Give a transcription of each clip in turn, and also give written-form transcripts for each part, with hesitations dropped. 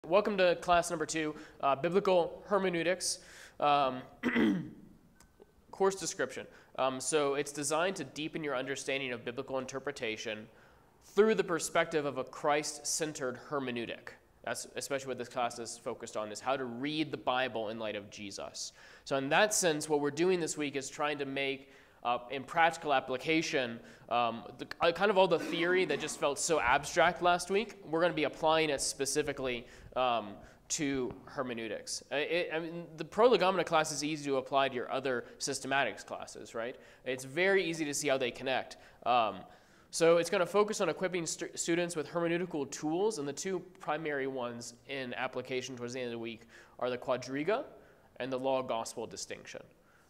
Welcome to class number 2, Biblical Hermeneutics, course description. So it's designed to deepen your understanding of biblical interpretation through the perspective of a Christ-centered hermeneutic. That's especially what this class is focused on, is how to read the Bible in light of Jesus. So in that sense, what we're doing this week is trying to make in practical application, kind of all the theory that just felt so abstract last week, we're going to be applying it specifically to hermeneutics. I mean, the prolegomena class is easy to apply to your other systematics classes, right? It's very easy to see how they connect. So it's going to focus on equipping students with hermeneutical tools, and the two primary ones in application towards the end of the week are the quadriga and the law-gospel distinction.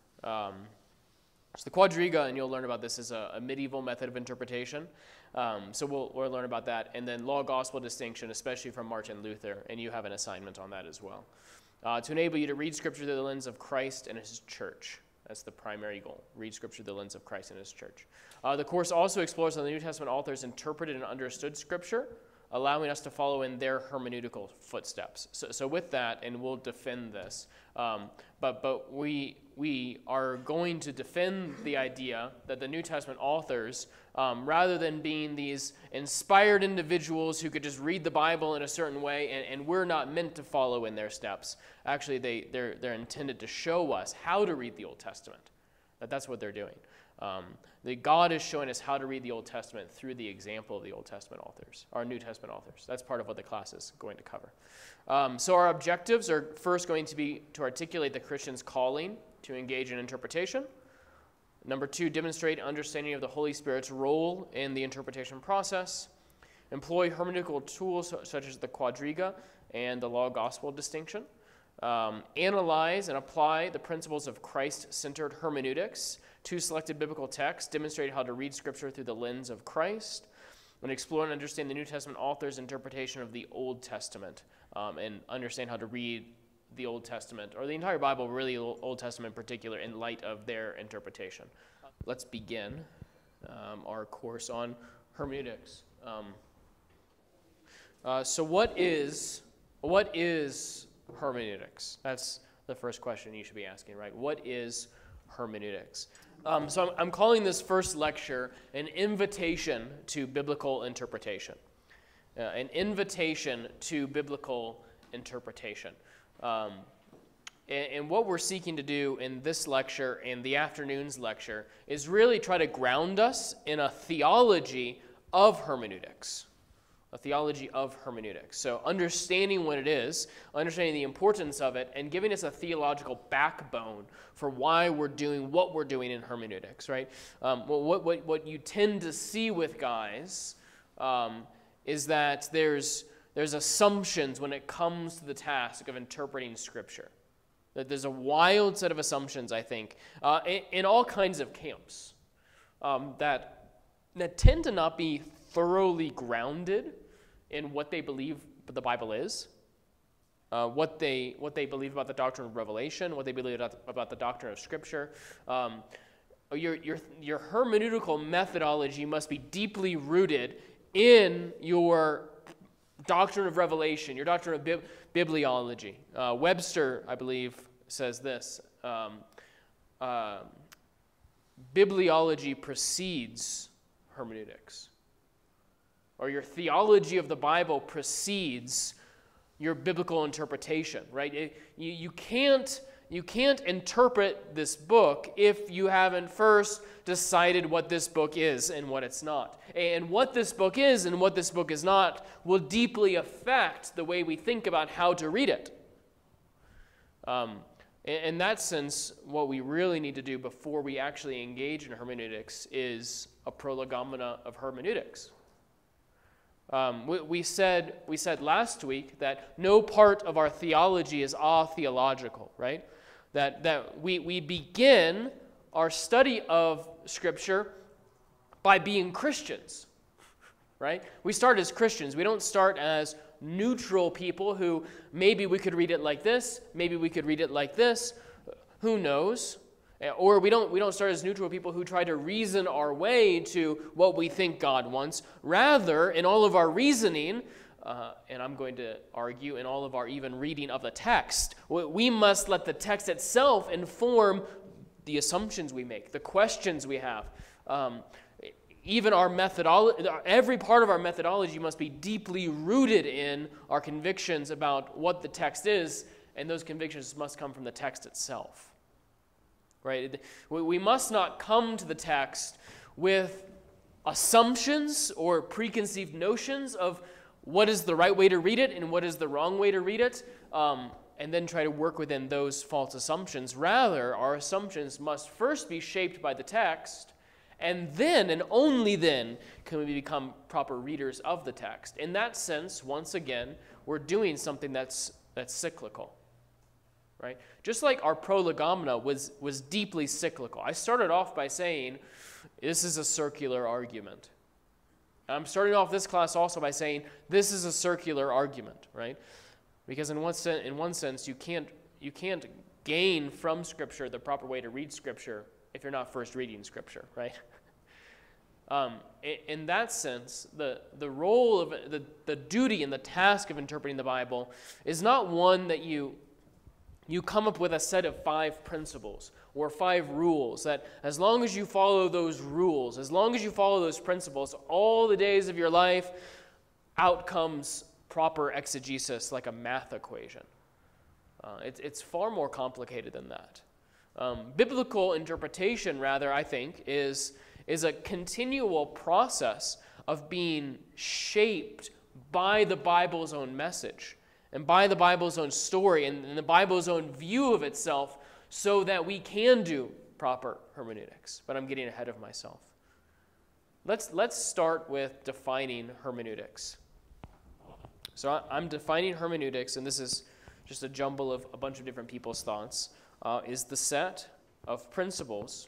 So the quadriga, and you'll learn about this, is a medieval method of interpretation. So we'll learn about that. And then law-gospel distinction, especially from Martin Luther, and you have an assignment on that as well. To enable you to read Scripture through the lens of Christ and His church. That's the primary goal. Read Scripture through the lens of Christ and His church. The course also explores how the New Testament authors interpreted and understood Scripture, allowing us to follow in their hermeneutical footsteps. So with that, and we'll defend this, but we are going to defend the idea that the New Testament authors, rather than being these inspired individuals who could just read the Bible in a certain way, and we're not meant to follow in their steps, actually they're intended to show us how to read the Old Testament. That's what they're doing. God is showing us how to read the Old Testament through the example of the Old Testament authors, our New Testament authors. That's part of what the class is going to cover. So our objectives are first going to be to articulate the Christian's calling to engage in interpretation. Number 2, demonstrate understanding of the Holy Spirit's role in the interpretation process. Employ hermeneutical tools such as the quadriga and the law-gospel distinction. Analyze and apply the principles of Christ-centered hermeneutics to selected biblical texts, demonstrate how to read Scripture through the lens of Christ, and explore and understand the New Testament author's interpretation of the Old Testament, and understand how to read the Old Testament, or the entire Bible, really Old Testament in particular, in light of their interpretation. Let's begin our course on hermeneutics. So what is hermeneutics? That's the first question you should be asking, right? What is hermeneutics? So I'm calling this first lecture an invitation to biblical interpretation. An invitation to biblical interpretation. And what we're seeking to do in this lecture and the afternoon's lecture is really try to ground us in a theology of hermeneutics. A theology of hermeneutics. So understanding what it is, understanding the importance of it, and giving us a theological backbone for why we're doing what we're doing in hermeneutics, right? What you tend to see with guys is that there's assumptions when it comes to the task of interpreting Scripture. That there's a wild set of assumptions, I think, in all kinds of camps that tend to not be thoroughly grounded in what they believe the Bible is, what they believe about the doctrine of revelation, what they believe about the doctrine of Scripture. Your hermeneutical methodology must be deeply rooted in your doctrine of revelation, your doctrine of bibliology. Webster, I believe, says this: bibliology precedes hermeneutics. Or your theology of the Bible precedes your biblical interpretation, right? You can't interpret this book if you haven't first decided what this book is and what it's not. And what this book is and what this book is not will deeply affect the way we think about how to read it. In that sense, what we really need to do before we actually engage in hermeneutics is a prolegomena of hermeneutics. We said last week that no part of our theology is theological, right? That we begin our study of Scripture by being Christians, right? We start as Christians. We don't start as neutral people who maybe we could read it like this, maybe we could read it like this, who knows? Or we don't start as neutral people who try to reason our way to what we think God wants. Rather, in all of our reasoning, and I'm going to argue in all of our even reading of the text, we must let the text itself inform the assumptions we make, the questions we have. Even our methodology, every part of our methodology must be deeply rooted in our convictions about what the text is, and those convictions must come from the text itself. Right? We must not come to the text with assumptions or preconceived notions of what is the right way to read it and what is the wrong way to read it, and then try to work within those false assumptions. Rather, our assumptions must first be shaped by the text, and then, and only then, can we become proper readers of the text. In that sense, once again, we're doing something that's cyclical. Right? Just like our prolegomena was deeply cyclical. I started off by saying, this is a circular argument. I'm starting off this class also by saying, this is a circular argument, right? Because in one sense, you can't gain from Scripture the proper way to read Scripture if you're not first reading Scripture, right? In that sense, the role of the duty and the task of interpreting the Bible is not one that you come up with a set of 5 principles or 5 rules that as long as you follow those rules, as long as you follow those principles, all the days of your life, out comes proper exegesis like a math equation. It's far more complicated than that. Biblical interpretation, rather, I think, is a continual process of being shaped by the Bible's own message and by the Bible's own story and the Bible's own view of itself so that we can do proper hermeneutics. But I'm getting ahead of myself. Let's start with defining hermeneutics. So I'm defining hermeneutics, and this is just a jumble of a bunch of different people's thoughts, is the set of principles.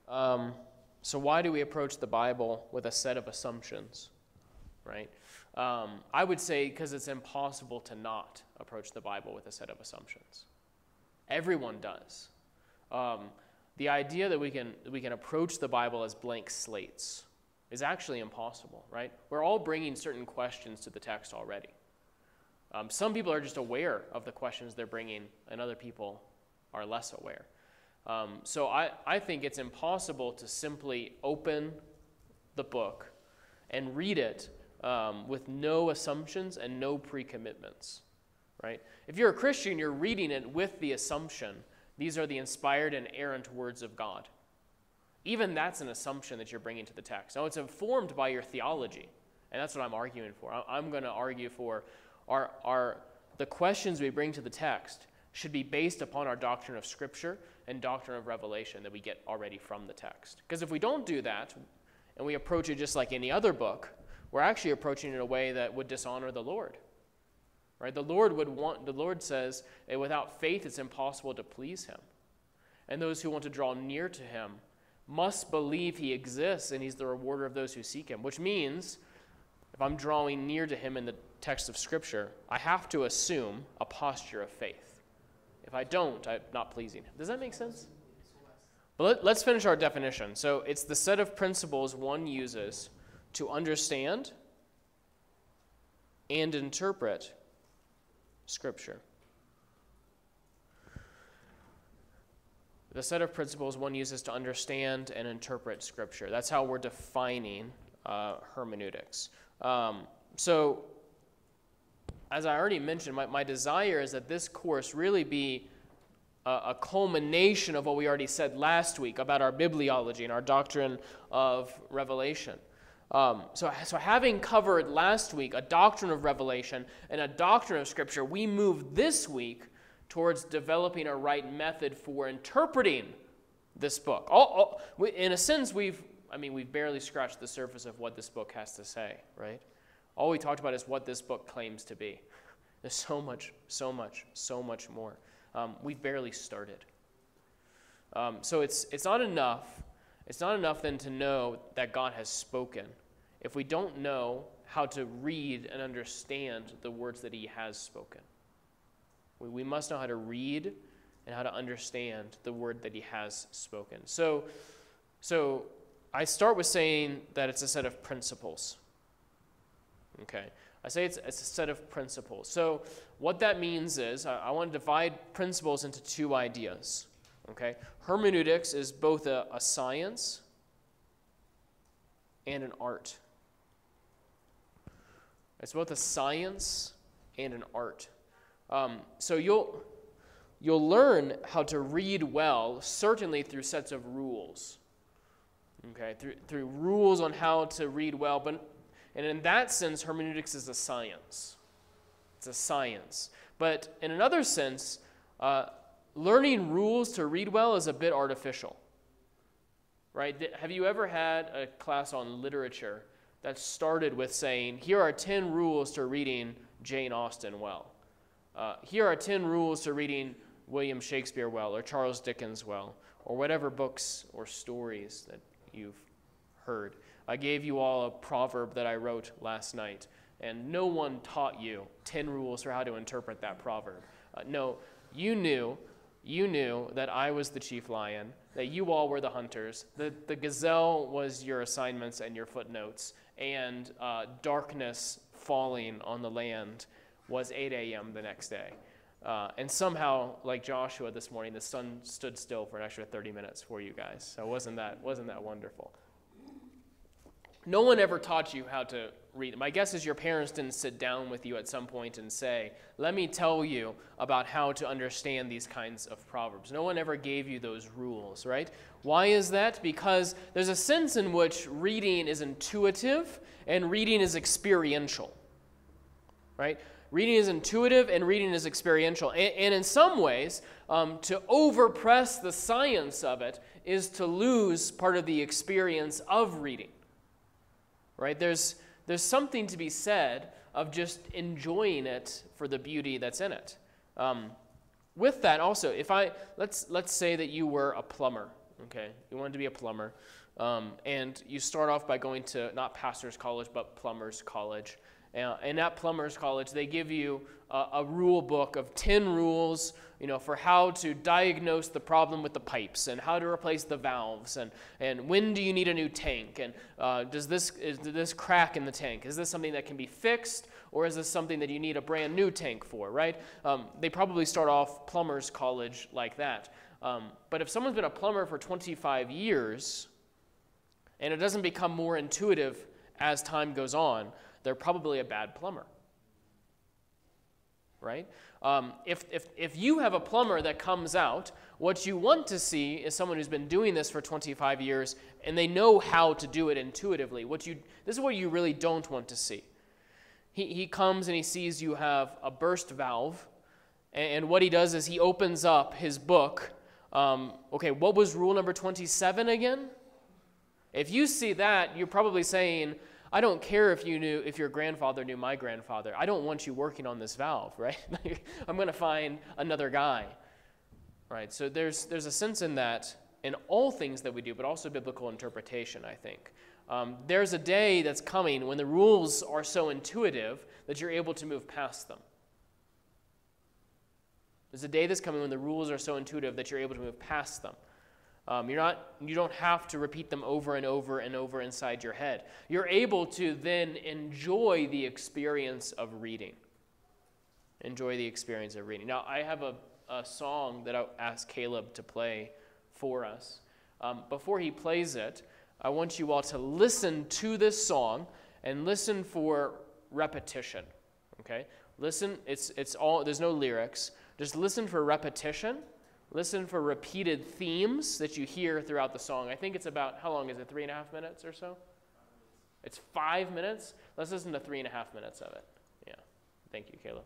So why do we approach the Bible with a set of assumptions, right? I would say because it's impossible to not approach the Bible with a set of assumptions. Everyone does. The idea that we can approach the Bible as blank slates is actually impossible, right? We're all bringing certain questions to the text already. Some people are just aware of the questions they're bringing, and other people are less aware. So I think it's impossible to simply open the book and read it with no assumptions and no pre-commitments, right? If you're a Christian, you're reading it with the assumption, these are the inspired and errant words of God. Even that's an assumption that you're bringing to the text. Now, it's informed by your theology, and that's what I'm arguing for. I'm going to argue for the questions we bring to the text should be based upon our doctrine of Scripture and doctrine of revelation that we get already from the text. Because if we don't do that, and we approach it just like any other book, we're actually approaching it in a way that would dishonor the Lord. Right? The Lord says, without faith it's impossible to please him. And those who want to draw near to him must believe he exists and he's the rewarder of those who seek him. Which means, if I'm drawing near to him in the text of Scripture, I have to assume a posture of faith. If I don't, I'm not pleasing him. Does that make sense? But let's finish our definition. So it's the set of principles one uses to understand and interpret Scripture. The set of principles one uses to understand and interpret Scripture. That's how we're defining hermeneutics. So, as I already mentioned, my desire is that this course really be a culmination of what we already said last week about our bibliology and our doctrine of revelation. So having covered last week a doctrine of revelation and a doctrine of Scripture, we move this week towards developing a right method for interpreting this book. In a sense, we've barely scratched the surface of what this book has to say, right? All we talked about is what this book claims to be. There's so much more. We've barely started. So it's not enough. It's not enough then to know that God has spoken if we don't know how to read and understand the words that he has spoken. We must know how to read and how to understand the word that he has spoken. So I start with saying that it's a set of principles. Okay. I say it's a set of principles. So what that means is I want to divide principles into two ideas. Okay? Hermeneutics is both a science and an art. It's both a science and an art. So you'll learn how to read well, certainly through sets of rules. Okay, through rules on how to read well, and in that sense, hermeneutics is a science. It's a science. But in another sense, learning rules to read well is a bit artificial. Right? Have you ever had a class on literature that started with saying, here are 10 rules to reading Jane Austen well. Here are 10 rules to reading William Shakespeare well, or Charles Dickens well, or whatever books or stories that you've heard. I gave you all a proverb that I wrote last night, and no one taught you 10 rules for how to interpret that proverb. No, you knew that I was the chief lion, that you all were the hunters, that the gazelle was your assignments and your footnotes, and darkness falling on the land was 8 a.m. the next day. And somehow, like Joshua this morning, the sun stood still for an extra 30 minutes for you guys. So wasn't that wonderful? No one ever taught you how to read. My guess is your parents didn't sit down with you at some point and say, let me tell you about how to understand these kinds of proverbs. No one ever gave you those rules, right? Why is that? Because there's a sense in which reading is intuitive and reading is experiential, right? Reading is intuitive and reading is experiential. And in some ways, to overpress the science of it is to lose part of the experience of reading. Right? There's something to be said of just enjoying it for the beauty that's in it. With that also, let's say that you were a plumber, okay? You wanted to be a plumber, and you start off by going to not pastor's college, but plumber's college. And at plumber's college, they give you a rule book of 10 rules, for how to diagnose the problem with the pipes and how to replace the valves and when do you need a new tank and is this crack in the tank? Is this something that can be fixed or is this something that you need a brand new tank for, right? They probably start off plumber's college like that. But if someone's been a plumber for 25 years and it doesn't become more intuitive as time goes on, they're probably a bad plumber, right? If you have a plumber that comes out, what you want to see is someone who's been doing this for 25 years and they know how to do it intuitively. This is what you really don't want to see. He comes and he sees you have a burst valve, and what he does is he opens up his book. Okay, what was rule number 27 again? If you see that, you're probably saying, I don't care if your grandfather knew my grandfather. I don't want you working on this valve, right? I'm going to find another guy, right? So there's a sense in that in all things that we do, but also biblical interpretation, I think. There's a day that's coming when the rules are so intuitive that you're able to move past them. There's a day that's coming when the rules are so intuitive that you're able to move past them. You don't have to repeat them over and over and over inside your head. You're able to then enjoy the experience of reading. Enjoy the experience of reading. Now, I have a song that I'll ask Caleb to play for us. Before he plays it, I want you all to listen to this song and listen for repetition. Okay? Listen, there's no lyrics. Just listen for repetition. Listen for repeated themes that you hear throughout the song. I think it's about, how long is it, 3.5 minutes or so? It's 5 minutes? Let's listen to 3.5 minutes of it. Yeah. Thank you, Caleb.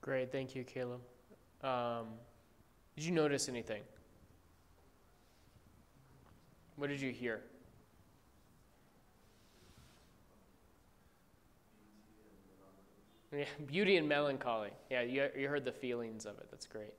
Great, thank you, Caleb. Did you notice anything? What did you hear? Yeah, beauty and melancholy. Yeah, you heard the feelings of it. That's great.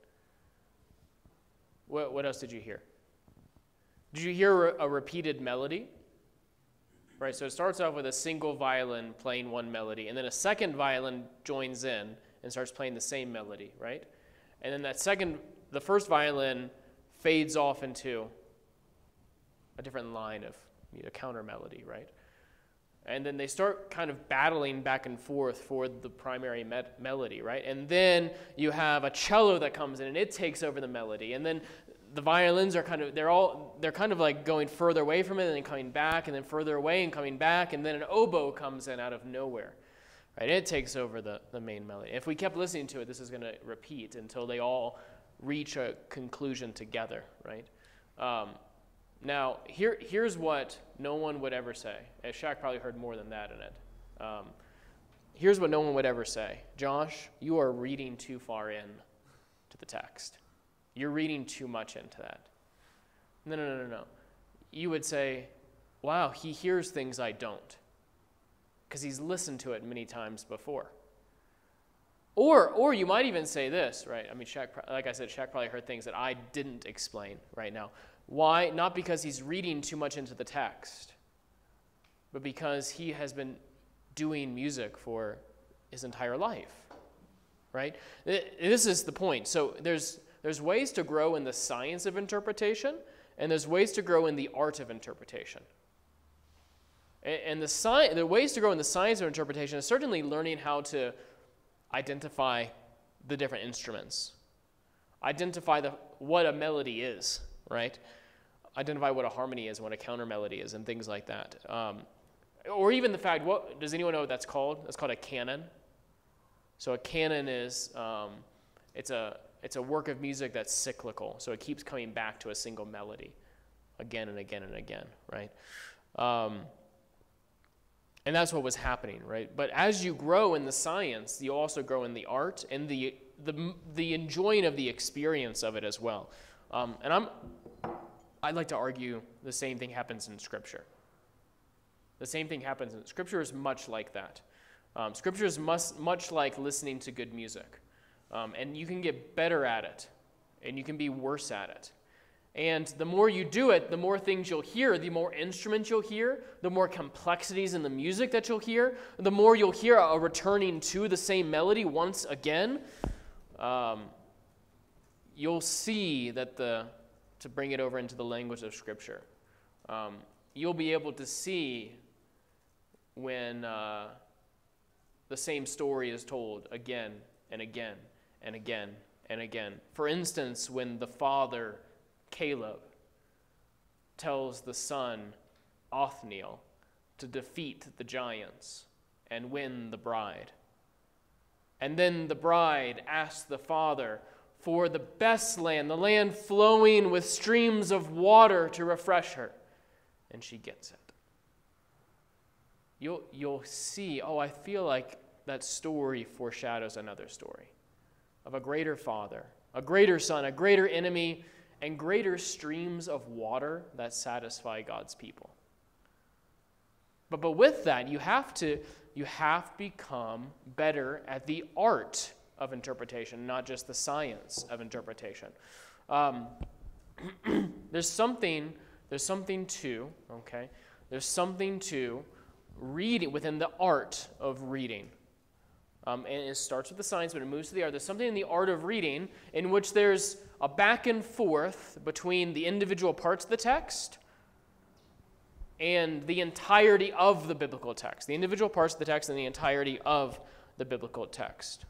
What else did you hear? Did you hear a repeated melody? Right, so it starts off with a single violin playing one melody, and then a second violin joins in and starts playing the same melody, right? And then the first violin fades off into a different line of a counter melody, right? And then they start kind of battling back and forth for the primary melody, right? And then you have a cello that comes in and it takes over the melody. And then the violins are they're kind of like going further away from it and then coming back and then further away and coming back. And then an oboe comes in out of nowhere, right? It takes over the main melody. If we kept listening to it, this is going to repeat until they all reach a conclusion together, right? Now, here's what no one would ever say. Shaq probably heard more than that in it. Here's what no one would ever say. Josh, you are reading too far in to the text. You're reading too much into that. No. You would say, wow, he hears things I don't, because he's listened to it many times before. Or you might even say this, right? I mean, Shaq, like I said, Shaq probably heard things that I didn't explain right now. Why? Not because he's reading too much into the text, but because he has been doing music for his entire life, right? This is the point. So there's ways to grow in the science of interpretation, and there's ways to grow in the art of interpretation. And the ways to grow in the science of interpretation is certainly learning how to identify the different instruments, identify what a melody is, right? Identify what a harmony is, what a counter melody is, and things like that. Or even the fact, does anyone know what that's called? That's called a canon. So a canon is, it's a work of music that's cyclical. So it keeps coming back to a single melody again and again and again, right? And that's what was happening, right? But as you grow in the science, you also grow in the art and the enjoying of the experience of it as well. And I'd like to argue the same thing happens in Scripture. The same thing happens in Scripture is much like that. Scripture is much like listening to good music. And you can get better at it, and you can be worse at it. And the more you do it, the more things you'll hear, the more instruments you'll hear, the more complexities in the music that you'll hear, the more you'll hear a returning to the same melody once again. You'll see that to bring it over into the language of Scripture, you'll be able to see when the same story is told again and again and again and again. For instance, when the father, Caleb, tells the son, Othniel, to defeat the giants and win the bride. And then the bride asks the father for the best land, the land flowing with streams of water to refresh her. And she gets it. You'll see, I feel like that story foreshadows another story of a greater father, a greater son, a greater enemy, and greater streams of water that satisfy God's people. But with that, you have to become better at the art of interpretation, not just the science of interpretation. There's something to reading within the art of reading. And it starts with the science, but it moves to the art. There's something in the art of reading in which there's a back and forth between the individual parts of the text and the entirety of the biblical text. The individual parts of the text and the entirety of the biblical text.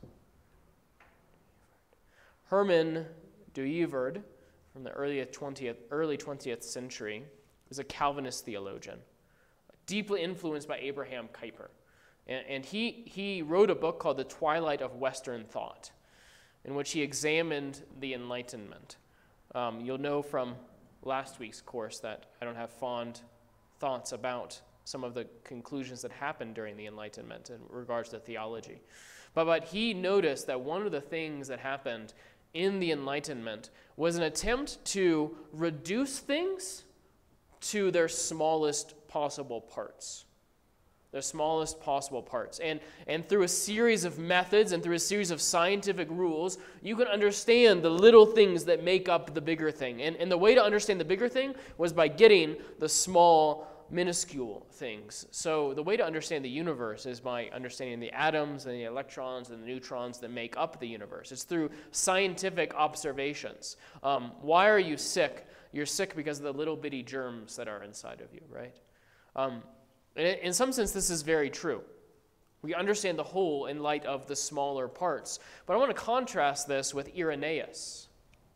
Herman Duiverd, from the early 20th century, was a Calvinist theologian, deeply influenced by Abraham Kuyper. And he wrote a book called The Twilight of Western Thought, in which he examined the Enlightenment. You'll know from last week's course that I don't have fond thoughts about some of the conclusions that happened during the Enlightenment in regards to theology. But he noticed that one of the things that happened in the Enlightenment was an attempt to reduce things to their smallest possible parts. Their smallest possible parts. And through a series of methods and through a series of scientific rules, you can understand the little things that make up the bigger thing. And the way to understand the bigger thing was by getting the small, minuscule things. So the way to understand the universe is by understanding the atoms and the electrons and the neutrons that make up the universe. It's through scientific observations. Why are you sick? You're sick because of the little bitty germs that are inside of you, right? In some sense, this is very true. We understand the whole in light of the smaller parts. But I want to contrast this with Irenaeus,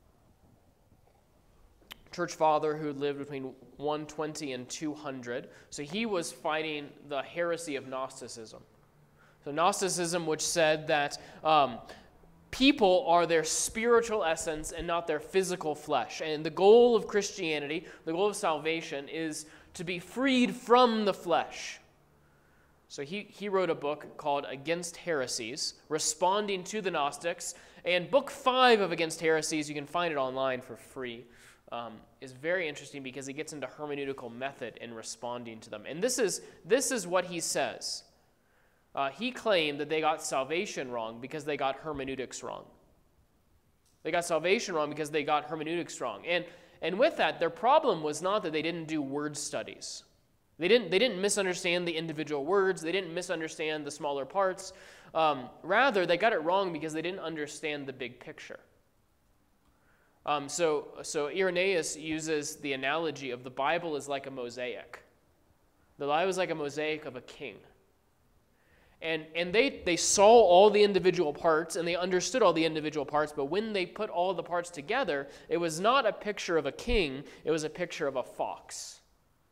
church father who lived between 120 and 200. So he was fighting the heresy of Gnosticism. So Gnosticism, which said that people are their spiritual essence and not their physical flesh. And the goal of Christianity, the goal of salvation, is to be freed from the flesh. So he wrote a book called Against Heresies, responding to the Gnostics. And book 5 of Against Heresies, you can find it online for free, is very interesting because he gets into hermeneutical method in responding to them. And this is what he says. He claimed that they got salvation wrong because they got hermeneutics wrong. They got salvation wrong because they got hermeneutics wrong. And with that, their problem was not that they didn't do word studies. They didn't misunderstand the individual words. They didn't misunderstand the smaller parts. Rather, they got it wrong because they didn't understand the big picture. So Irenaeus uses the analogy of the Bible is like a mosaic. The Bible is like a mosaic of a king. And they saw all the individual parts, and they understood all the individual parts, but when they put all the parts together, it was not a picture of a king, it was a picture of a fox.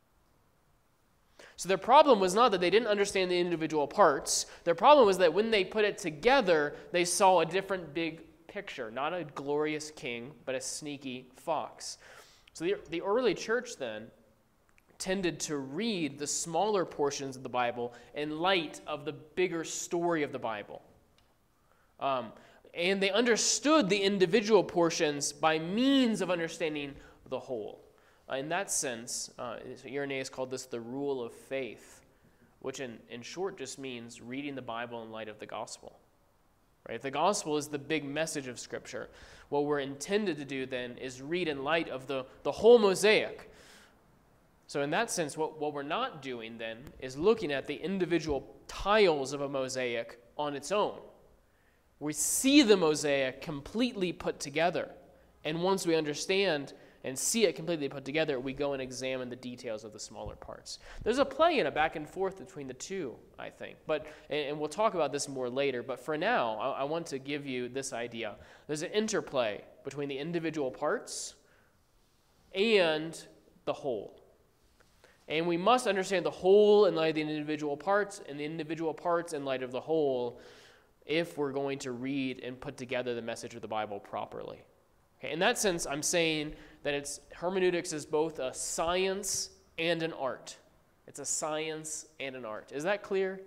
So their problem was not that they didn't understand the individual parts. Their problem was that when they put it together, they saw a different big picture, not a glorious king, but a sneaky fox. So the early church then tended to read the smaller portions of the Bible in light of the bigger story of the Bible. And they understood the individual portions by means of understanding the whole. In that sense, Irenaeus called this the rule of faith, which in short just means reading the Bible in light of the gospel. Right? The gospel is the big message of Scripture. What we're intended to do then is read in light of the whole mosaic. So in that sense, what we're not doing then is looking at the individual tiles of a mosaic on its own. We see the mosaic completely put together. And once we understand and see it completely put together, we go and examine the details of the smaller parts. There's a play and a back and forth between the two, I think. And we'll talk about this more later. But for now, I want to give you this idea. There's an interplay between the individual parts and the whole. And we must understand the whole in light of the individual parts, and the individual parts in light of the whole, if we're going to read and put together the message of the Bible properly. Okay, in that sense, I'm saying that hermeneutics is both a science and an art. It's a science and an art. Is that clear?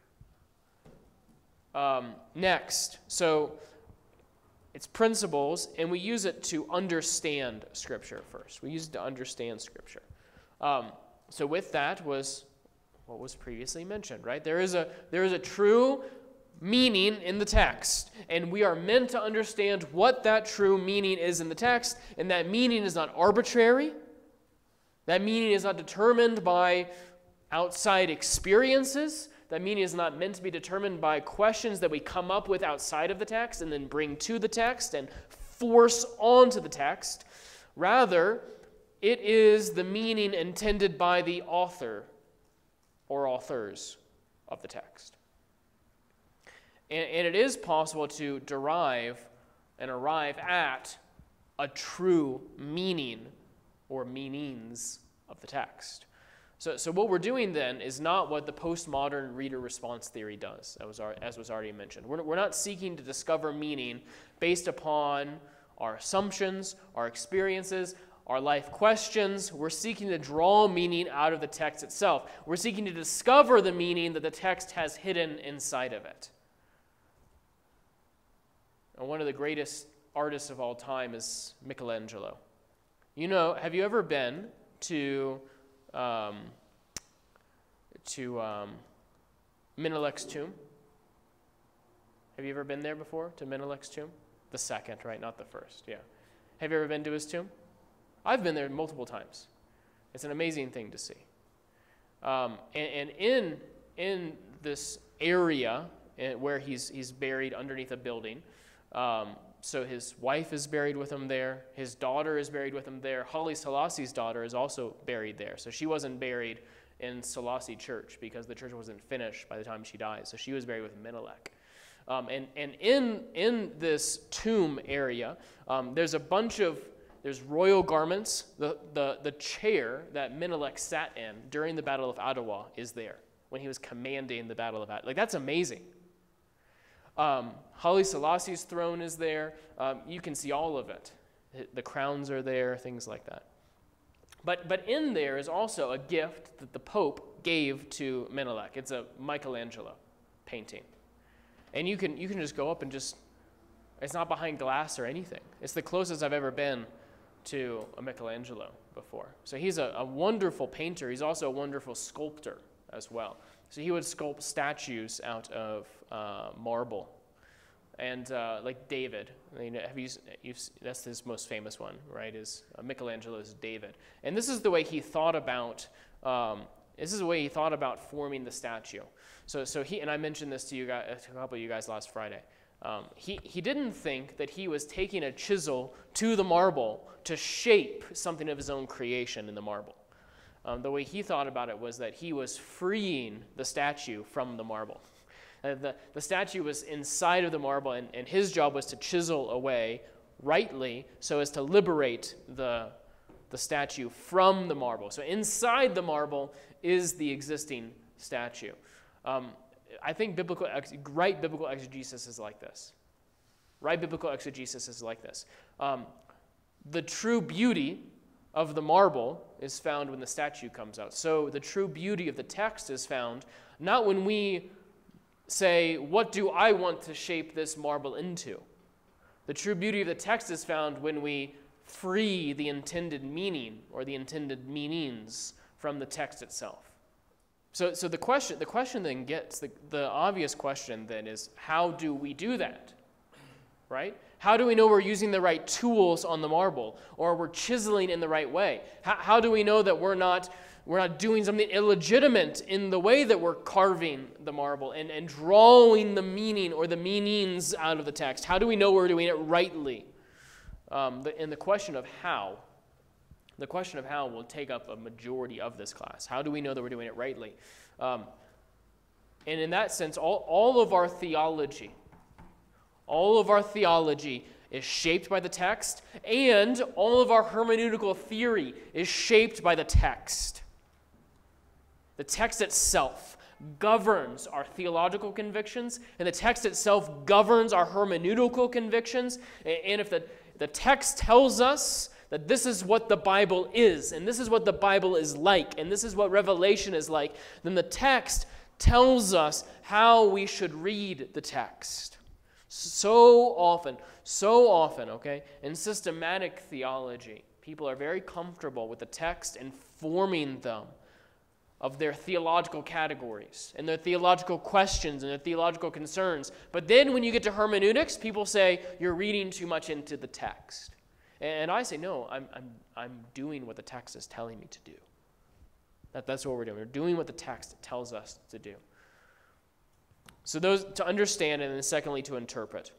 Next, so it's principles, and we use it to understand Scripture first. We use it to understand Scripture. So with that was what was previously mentioned, right? There is a true meaning in the text, and we are meant to understand what that true meaning is in the text, and that meaning is not arbitrary. That meaning is not determined by outside experiences. That meaning is not meant to be determined by questions that we come up with outside of the text and then bring to the text and force onto the text. Rather, it is the meaning intended by the author or authors of the text. And it is possible to derive and arrive at a true meaning or meanings of the text. So what we're doing then is not what the postmodern reader response theory does, as was already mentioned. We're not seeking to discover meaning based upon our assumptions, our experiences, our life questions. We're seeking to draw meaning out of the text itself. We're seeking to discover the meaning that the text has hidden inside of it. And one of the greatest artists of all time is Michelangelo. You know, have you ever been to Menelek's tomb? Have you ever been there before, to Menelek's tomb? The second, right? Not the first, yeah. Have you ever been to his tomb? I've been there multiple times. It's an amazing thing to see. And in this area where he's buried underneath a building, so his wife is buried with him there. His daughter is buried with him there. Haile Selassie's daughter is also buried there. So she wasn't buried in Selassie Church because the church wasn't finished by the time she died. So she was buried with Menelik. And in this tomb area, there's royal garments. The chair that Menelik sat in during the Battle of Ottawa is there when he was commanding the Battle of Ottawa. Like, that's amazing. Haile Selassie's throne is there. You can see all of it. The crowns are there, things like that. But in there is also a gift that the Pope gave to Menelik. It's a Michelangelo painting. And you can just go up and it's not behind glass or anything. It's the closest I've ever been to a Michelangelo before. So he's a wonderful painter. He's also a wonderful sculptor as well. So he would sculpt statues out of marble. And like David, that's his most famous one, right? Is Michelangelo's David. And this is the way he thought about forming the statue. So he, and I mentioned this to you guys, a couple of you guys last Friday. He didn't think that he was taking a chisel to the marble to shape something of his own creation in the marble. The way he thought about it was that he was freeing the statue from the marble. The statue was inside of the marble, and his job was to chisel away rightly so as to liberate the statue from the marble. So inside the marble is the existing statue. I think right biblical exegesis is like this. Right biblical exegesis is like this. The true beauty of the marble is found when the statue comes out. So the true beauty of the text is found not when we say, what do I want to shape this marble into? The true beauty of the text is found when we free the intended meaning or the intended meanings from the text itself. So the question then gets, the obvious question then is, how do we do that? Right? How do we know we're using the right tools on the marble, or we're chiseling in the right way? How do we know that we're not doing something illegitimate in the way that we're carving the marble and drawing the meaning or the meanings out of the text? How do we know we're doing it rightly? And the question of how will take up a majority of this class. How do we know that we're doing it rightly? And in that sense, all of our theology is shaped by the text, and all of our hermeneutical theory is shaped by the text. The text itself governs our theological convictions, and the text itself governs our hermeneutical convictions. And if the text tells us that this is what the Bible is, and this is what the Bible is like, and this is what Revelation is like, then the text tells us how we should read the text. So often, okay, in systematic theology, people are very comfortable with the text informing them of their theological categories and their theological questions and their theological concerns. But then when you get to hermeneutics, people say, you're reading too much into the text. And I say, no, I'm doing what the text is telling me to do. That's what we're doing. We're doing what the text tells us to do. So those to understand, and then secondly to interpret.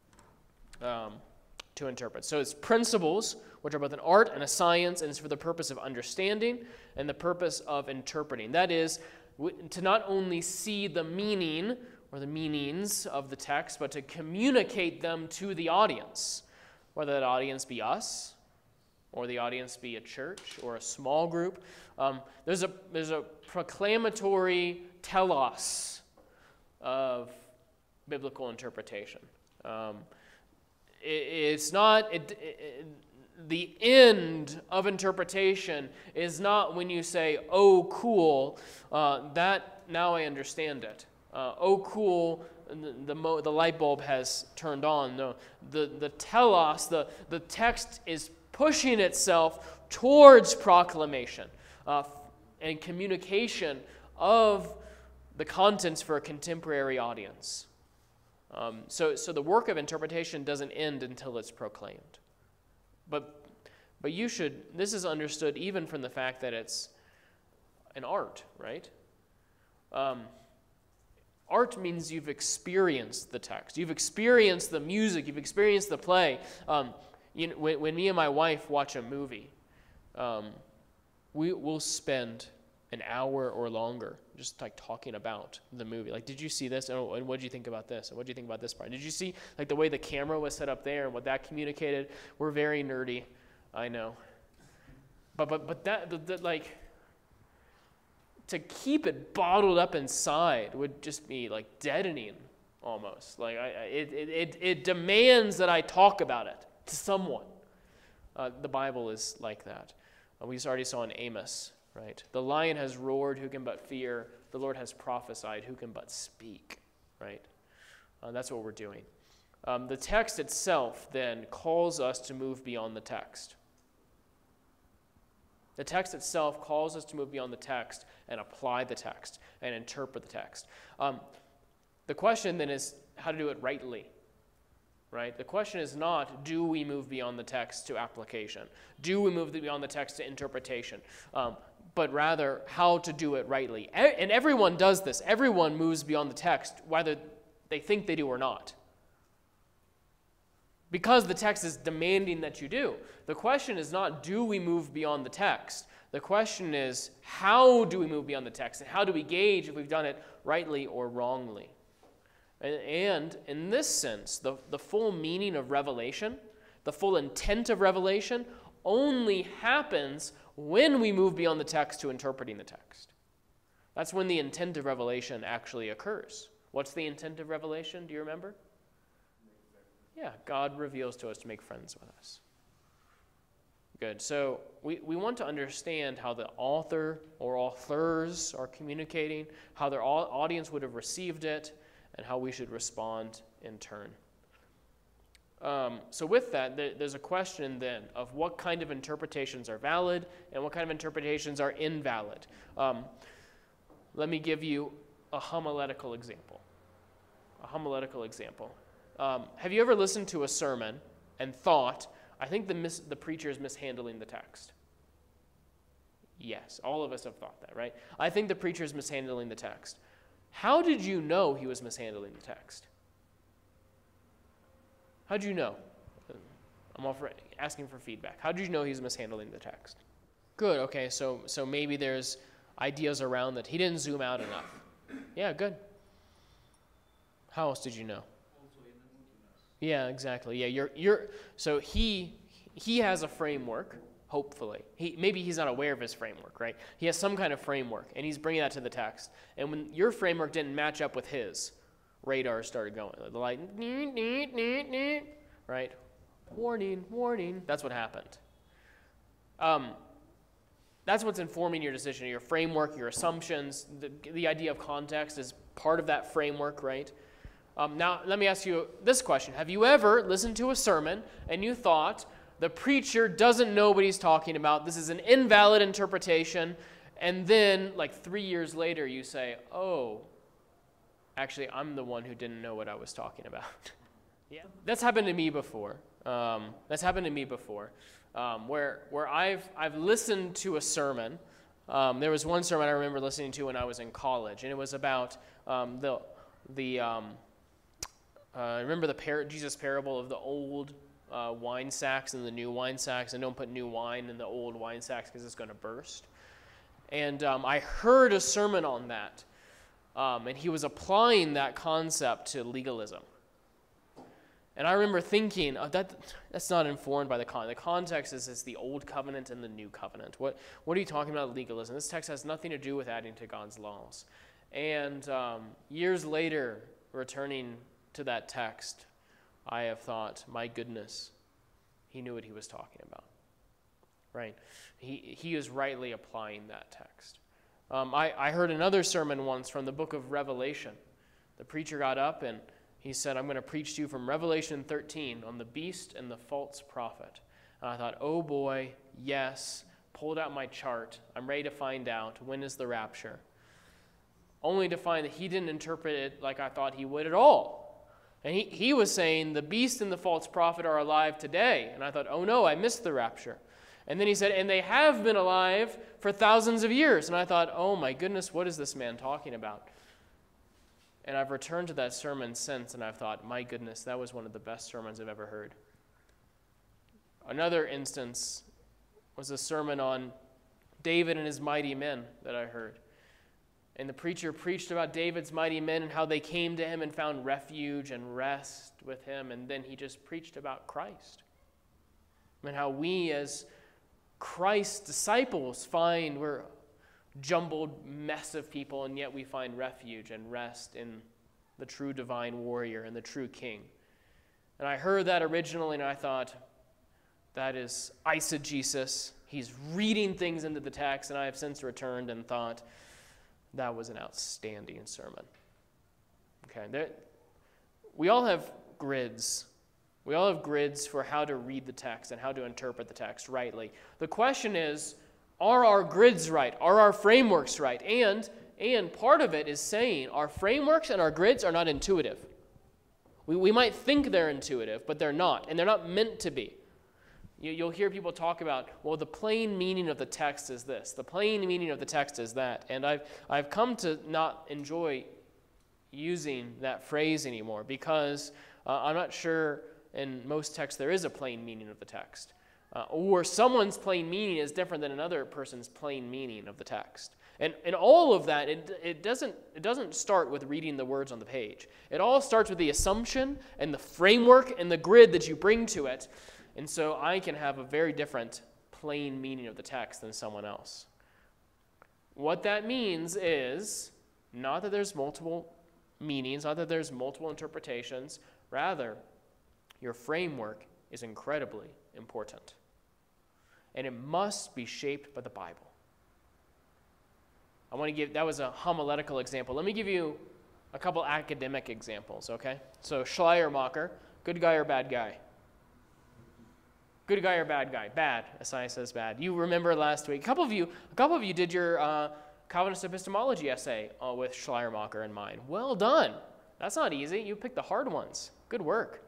So it's principles, which are both an art and a science, and it's for the purpose of understanding and the purpose of interpreting. That is, to not only see the meaning or the meanings of the text, but to communicate them to the audience, whether that audience be us, or the audience be a church or a small group. There's a proclamatory telos of biblical interpretation. It's not the end of interpretation is not when you say, oh, cool, that now I understand it. Oh, cool, the light bulb has turned on. No, the telos, the text is pushing itself towards proclamation and communication of the contents for a contemporary audience. So the work of interpretation doesn't end until it's proclaimed. But this is understood even from the fact that it's an art, right? Art means you've experienced the text. You've experienced the music. You've experienced the play. When me and my wife watch a movie, we'll spend an hour or longer just like talking about the movie. Like, did you see this? And what did you think about this? And what did you think about this part? Did you see like the way the camera was set up there and what that communicated? We're very nerdy, I know. But that like, to keep it bottled up inside would just be like deadening almost. Like it demands that I talk about it to someone. The Bible is like that. We already saw in Amos, right? The lion has roared, who can but fear? The Lord has prophesied, who can but speak, right? That's what we're doing. The text itself then calls us to move beyond the text. The text itself calls us to move beyond the text and apply the text and interpret the text. The question then is how to do it rightly, right? The question is not, do we move beyond the text to application? Do we move beyond the text to interpretation? But rather, how to do it rightly. And everyone does this. Everyone moves beyond the text, whether they think they do or not. Because the text is demanding that you do. The question is not, do we move beyond the text? The question is, how do we move beyond the text? And how do we gauge if we've done it rightly or wrongly? And in this sense, the full meaning of revelation, the full intent of revelation, only happens when we move beyond the text to interpreting the text. That's when the intent of revelation actually occurs. What's the intent of revelation? Do you remember? Yeah, God reveals to us to make friends with us. Good. So we want to understand how the author or authors are communicating, how their audience would have received it, and how we should respond in turn. So with that, there's a question then of what kind of interpretations are valid and what kind of interpretations are invalid. Let me give you a homiletical example. Have you ever listened to a sermon and thought, I think the preacher is mishandling the text? Yes, all of us have thought that, right? I think the preacher is mishandling the text. How did you know he was mishandling the text? How did you know? I'm asking for feedback. How did you know he's mishandling the text? Good, okay, so maybe there's ideas around that. He didn't zoom out enough. Yeah, good. How else did you know? Yeah, exactly. Yeah, so he has a framework, hopefully. Maybe he's not aware of his framework, right? He has some kind of framework, and he's bringing that to the text. And when your framework didn't match up with his, radar started going. The light, right? Warning, warning. That's what happened. That's what's informing your decision, your framework, your assumptions. The idea of context is part of that framework, right? Now, let me ask you this question. Have you ever listened to a sermon and you thought, the preacher doesn't know what he's talking about, this is an invalid interpretation, and then, like 3 years later, you say, oh, actually, I'm the one who didn't know what I was talking about. Yeah, that's happened to me before. Where I've listened to a sermon. There was one sermon I remember listening to when I was in college, and it was about remember the Jesus parable of the old wine sacks and the new wine sacks, and don't put new wine in the old wine sacks because it's going to burst. And I heard a sermon on that, and he was applying that concept to legalism. And I remember thinking, that's not informed by the context. The context is the old covenant and the new covenant. What are you talking about legalism? This text has nothing to do with adding to God's laws. And years later, returning to that text, I have thought, my goodness, he knew what he was talking about. right? He is rightly applying that text. I heard another sermon once from the book of Revelation. The preacher got up and he said, I'm going to preach to you from Revelation 13 on the beast and the false prophet. And I thought, oh boy, yes, pulled out my chart. I'm ready to find out when is the rapture. Only to find that he didn't interpret it like I thought he would at all. And he was saying the beast and the false prophet are alive today. And I thought, oh no, I missed the rapture. And then he said, and they have been alive for thousands of years. And I thought, oh my goodness, what is this man talking about? And I've returned to that sermon since, and I've thought, my goodness, that was one of the best sermons I've ever heard. Another instance was a sermon on David and his mighty men that I heard. And the preacher preached about David's mighty men and how they came to him and found refuge and rest with him. And then he just preached about Christ. And how we as Christ's disciples we're a jumbled mess of people, and yet we find refuge and rest in the true divine warrior and the true king. And I heard that originally, and I thought, that is eisegesis. He's reading things into the text, and I have since returned and thought, that was an outstanding sermon. Okay, we all have grids. We all have grids for how to read the text and how to interpret the text rightly. The question is, are our grids right? Are our frameworks right? And part of it is saying our frameworks and our grids are not intuitive. We might think they're intuitive, but they're not, and they're not meant to be. You'll hear people talk about, well, the plain meaning of the text is this. The plain meaning of the text is that. And I've come to not enjoy using that phrase anymore because I'm not sure in most texts there is a plain meaning of the text. Or someone's plain meaning is different than another person's plain meaning of the text. And all of that, it doesn't start with reading the words on the page. It all starts with the assumption and the framework and the grid that you bring to it. And so I can have a very different plain meaning of the text than someone else. What that means is not that there's multiple meanings, not that there's multiple interpretations. Rather, your framework is incredibly important. And it must be shaped by the Bible. That was a homiletical example. Let me give you a couple academic examples, okay? So Schleiermacher, good guy or bad guy? Good guy or bad guy? Bad. Asai says bad. You remember last week, a couple of you did your Calvinist epistemology essay with Schleiermacher in mind. Well done. That's not easy. You picked the hard ones. Good work.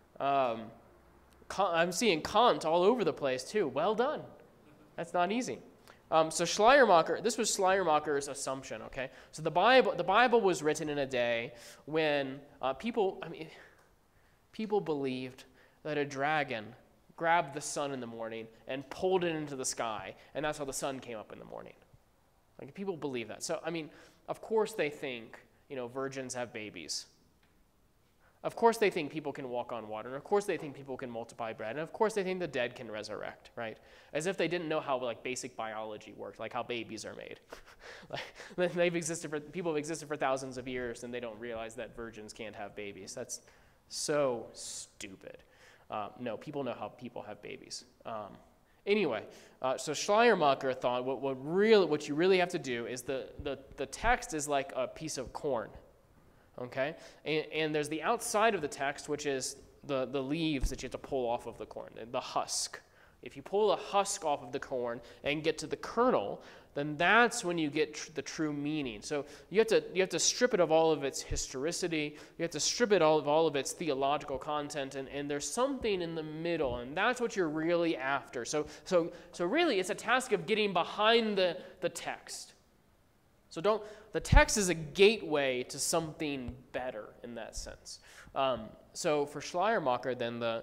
I'm seeing Kant all over the place too. Well done. That's not easy. So Schleiermacher, this was Schleiermacher's assumption, okay? So the Bible was written in a day when people believed that a dragon grabbed the sun in the morning and pulled it into the sky, and that's how the sun came up in the morning. Like, people believe that. So, of course they think, virgins have babies. Of course they think people can walk on water, and of course they think people can multiply bread, and of course they think the dead can resurrect, right? As if they didn't know how basic biology worked, like how babies are made. People have existed for thousands of years, and they don't realize that virgins can't have babies. That's so stupid. No, people know how people have babies. Anyway, so Schleiermacher thought what you really have to do is the text is like a piece of corn. Okay, and there's the outside of the text, which is the leaves that you have to pull off of the corn, the husk. If you pull the husk off of the corn and get to the kernel, then that's when you get the true meaning. So you have to strip it of all of its historicity. You have to strip it of all of its theological content, and there's something in the middle, and that's what you're really after. So really, it's a task of getting behind the text. The text is a gateway to something better in that sense. So for Schleiermacher, then the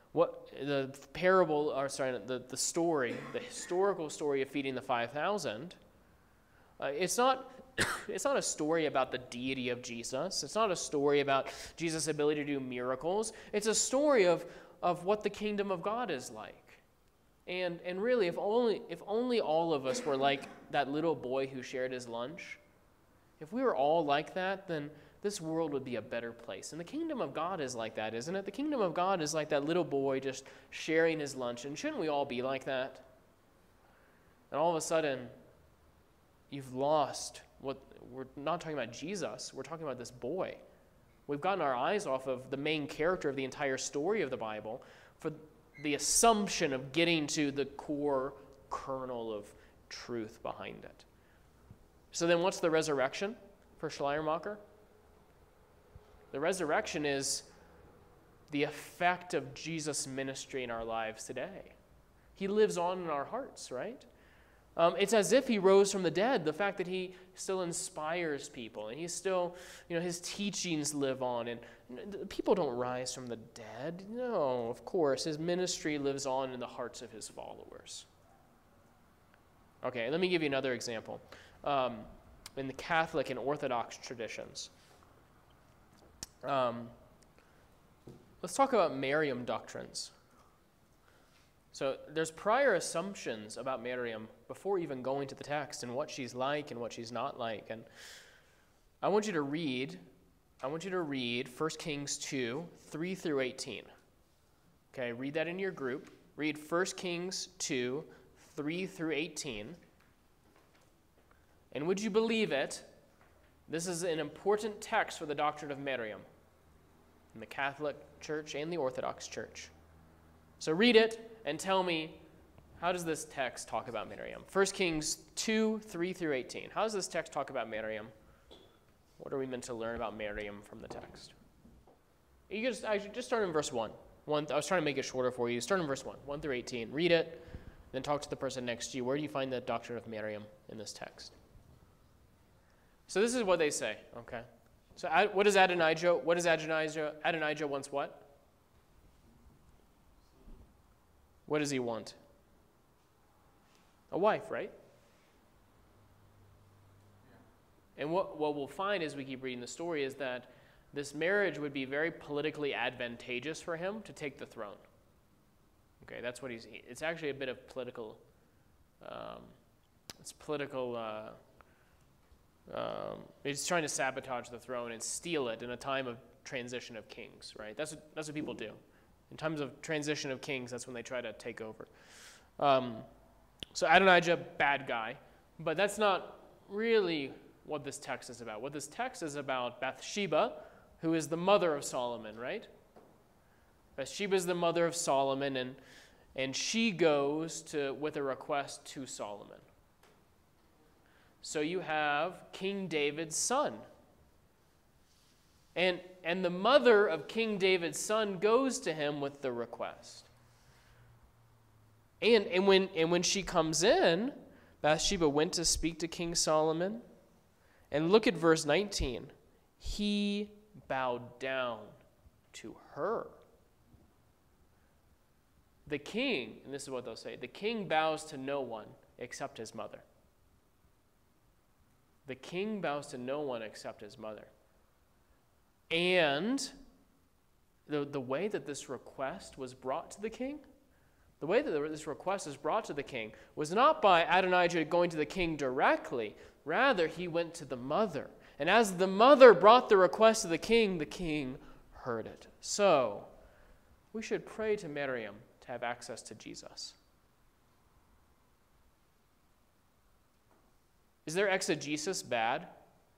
historical story of feeding the 5,000, it's not a story about the deity of Jesus. It's not a story about Jesus' ability to do miracles. It's a story of what the kingdom of God is like. And really, if only all of us were like that little boy who shared his lunch, if we were all like that, then this world would be a better place. And the kingdom of God is like that, isn't it? The kingdom of God is like that little boy just sharing his lunch. And shouldn't we all be like that? And all of a sudden, you've lost what, we're not talking about Jesus, we're talking about this boy. We've gotten our eyes off of the main character of the entire story of the Bible for the assumption of getting to the core kernel of truth behind it. So then what's the resurrection for Schleiermacher? The resurrection is the effect of Jesus' ministry in our lives today. He lives on in our hearts, right? It's as if he rose from the dead. The fact that he still inspires people, and he's still, his teachings live on. And people don't rise from the dead. No, of course, his ministry lives on in the hearts of his followers. Okay, let me give you another example. In the Catholic and Orthodox traditions, let's talk about Mariam doctrines. So there's prior assumptions about Miriam before even going to the text and what she's like and what she's not like. And I want you to read 1 Kings 2, 3 through 18. Okay, read that in your group. Read 1 Kings 2, 3 through 18. And would you believe it, this is an important text for the doctrine of Miriam in the Catholic Church and the Orthodox Church. So read it and tell me, how does this text talk about Miriam? 1 Kings 2, 3 through 18. How does this text talk about Miriam? What are we meant to learn about Miriam from the text? I should just start in verse 1. I was trying to make it shorter for you. Start in verse 1 through 18. Read it, then talk to the person next to you. Where do you find the doctrine of Miriam in this text? So this is what they say, okay? So what is Adonijah? What is Adonijah? Adonijah wants what? What does he want? A wife, right? Yeah. And what we'll find as we keep reading the story is that this marriage would be very politically advantageous for him to take the throne. Okay, that's what it's actually a bit of political, he's trying to sabotage the throne and steal it in a time of transition of kings, right? That's what people do. In times of transition of kings, that's when they try to take over. So Adonijah, bad guy. But that's not really what this text is about. What this text is about, Bathsheba, who is the mother of Solomon, right? Bathsheba is the mother of Solomon, and she goes with a request to Solomon. So you have King David's son. And the mother of King David's son goes to him with the request. And when she comes in, Bathsheba went to speak to King Solomon. And look at verse 19. He bowed down to her. The king, and this is what they'll say, the king bows to no one except his mother. The king bows to no one except his mother. And the way that this request was brought to the king, the way that this request is brought to the king was not by Adonijah going to the king directly. Rather, he went to the mother. And as the mother brought the request to the king heard it. So, we should pray to Miriam to have access to Jesus. Is their exegesis bad?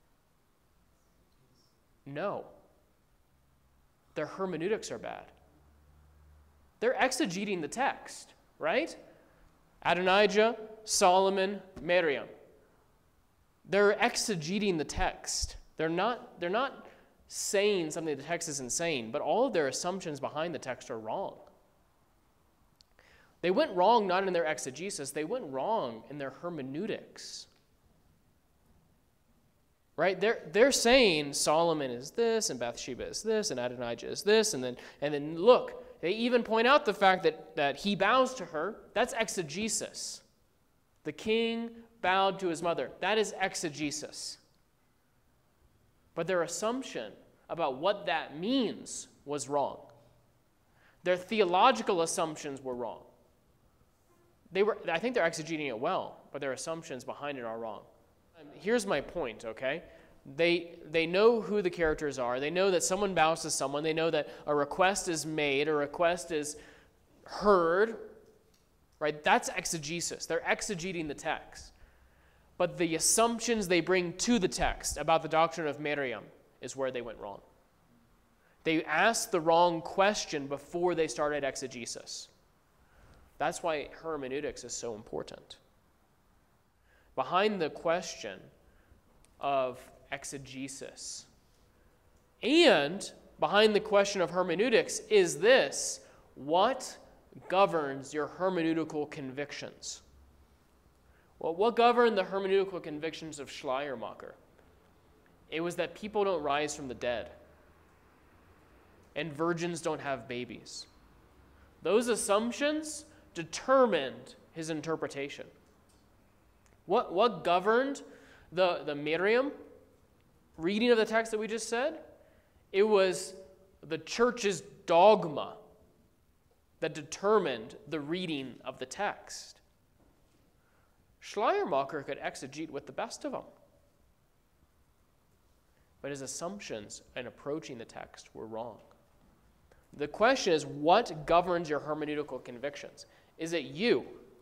No. Their hermeneutics are bad. They're exegeting the text, right? Adonijah, Solomon, Miriam. They're exegeting the text. They're not saying something the text isn't saying, but all of their assumptions behind the text are wrong. They went wrong not in their exegesis, they went wrong in their hermeneutics. Right? They're saying Solomon is this, and Bathsheba is this, and Adonijah is this, and then look, they even point out the fact that he bows to her. That's exegesis. The king bowed to his mother. That is exegesis. But their assumption about what that means was wrong. Their theological assumptions were wrong. I think they're exegeting it well, but their assumptions behind it are wrong. Here's my point, okay? They know who the characters are. They know that someone bows to someone. They know that a request is made, a request is heard. right? That's exegesis. They're exegeting the text. But the assumptions they bring to the text about the doctrine of Miriam is where they went wrong. They asked the wrong question before they started exegesis. That's why hermeneutics is so important. Behind the question of exegesis and behind the question of hermeneutics is this: what governs your hermeneutical convictions? Well, what governed the hermeneutical convictions of Schleiermacher? It was that people don't rise from the dead and virgins don't have babies. Those assumptions determined his interpretation. What governed the Miriam reading of the text that we just said? It was the church's dogma that determined the reading of the text. Schleiermacher could exegete with the best of them. But his assumptions in approaching the text were wrong. The question is, what governs your hermeneutical convictions? Is it you?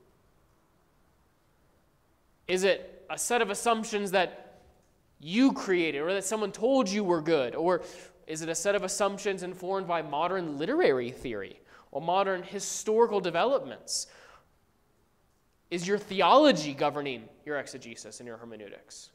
Is it a set of assumptions that you created or that someone told you were good? Or is it a set of assumptions informed by modern literary theory or modern historical developments? Is your theology governing your exegesis and your hermeneutics?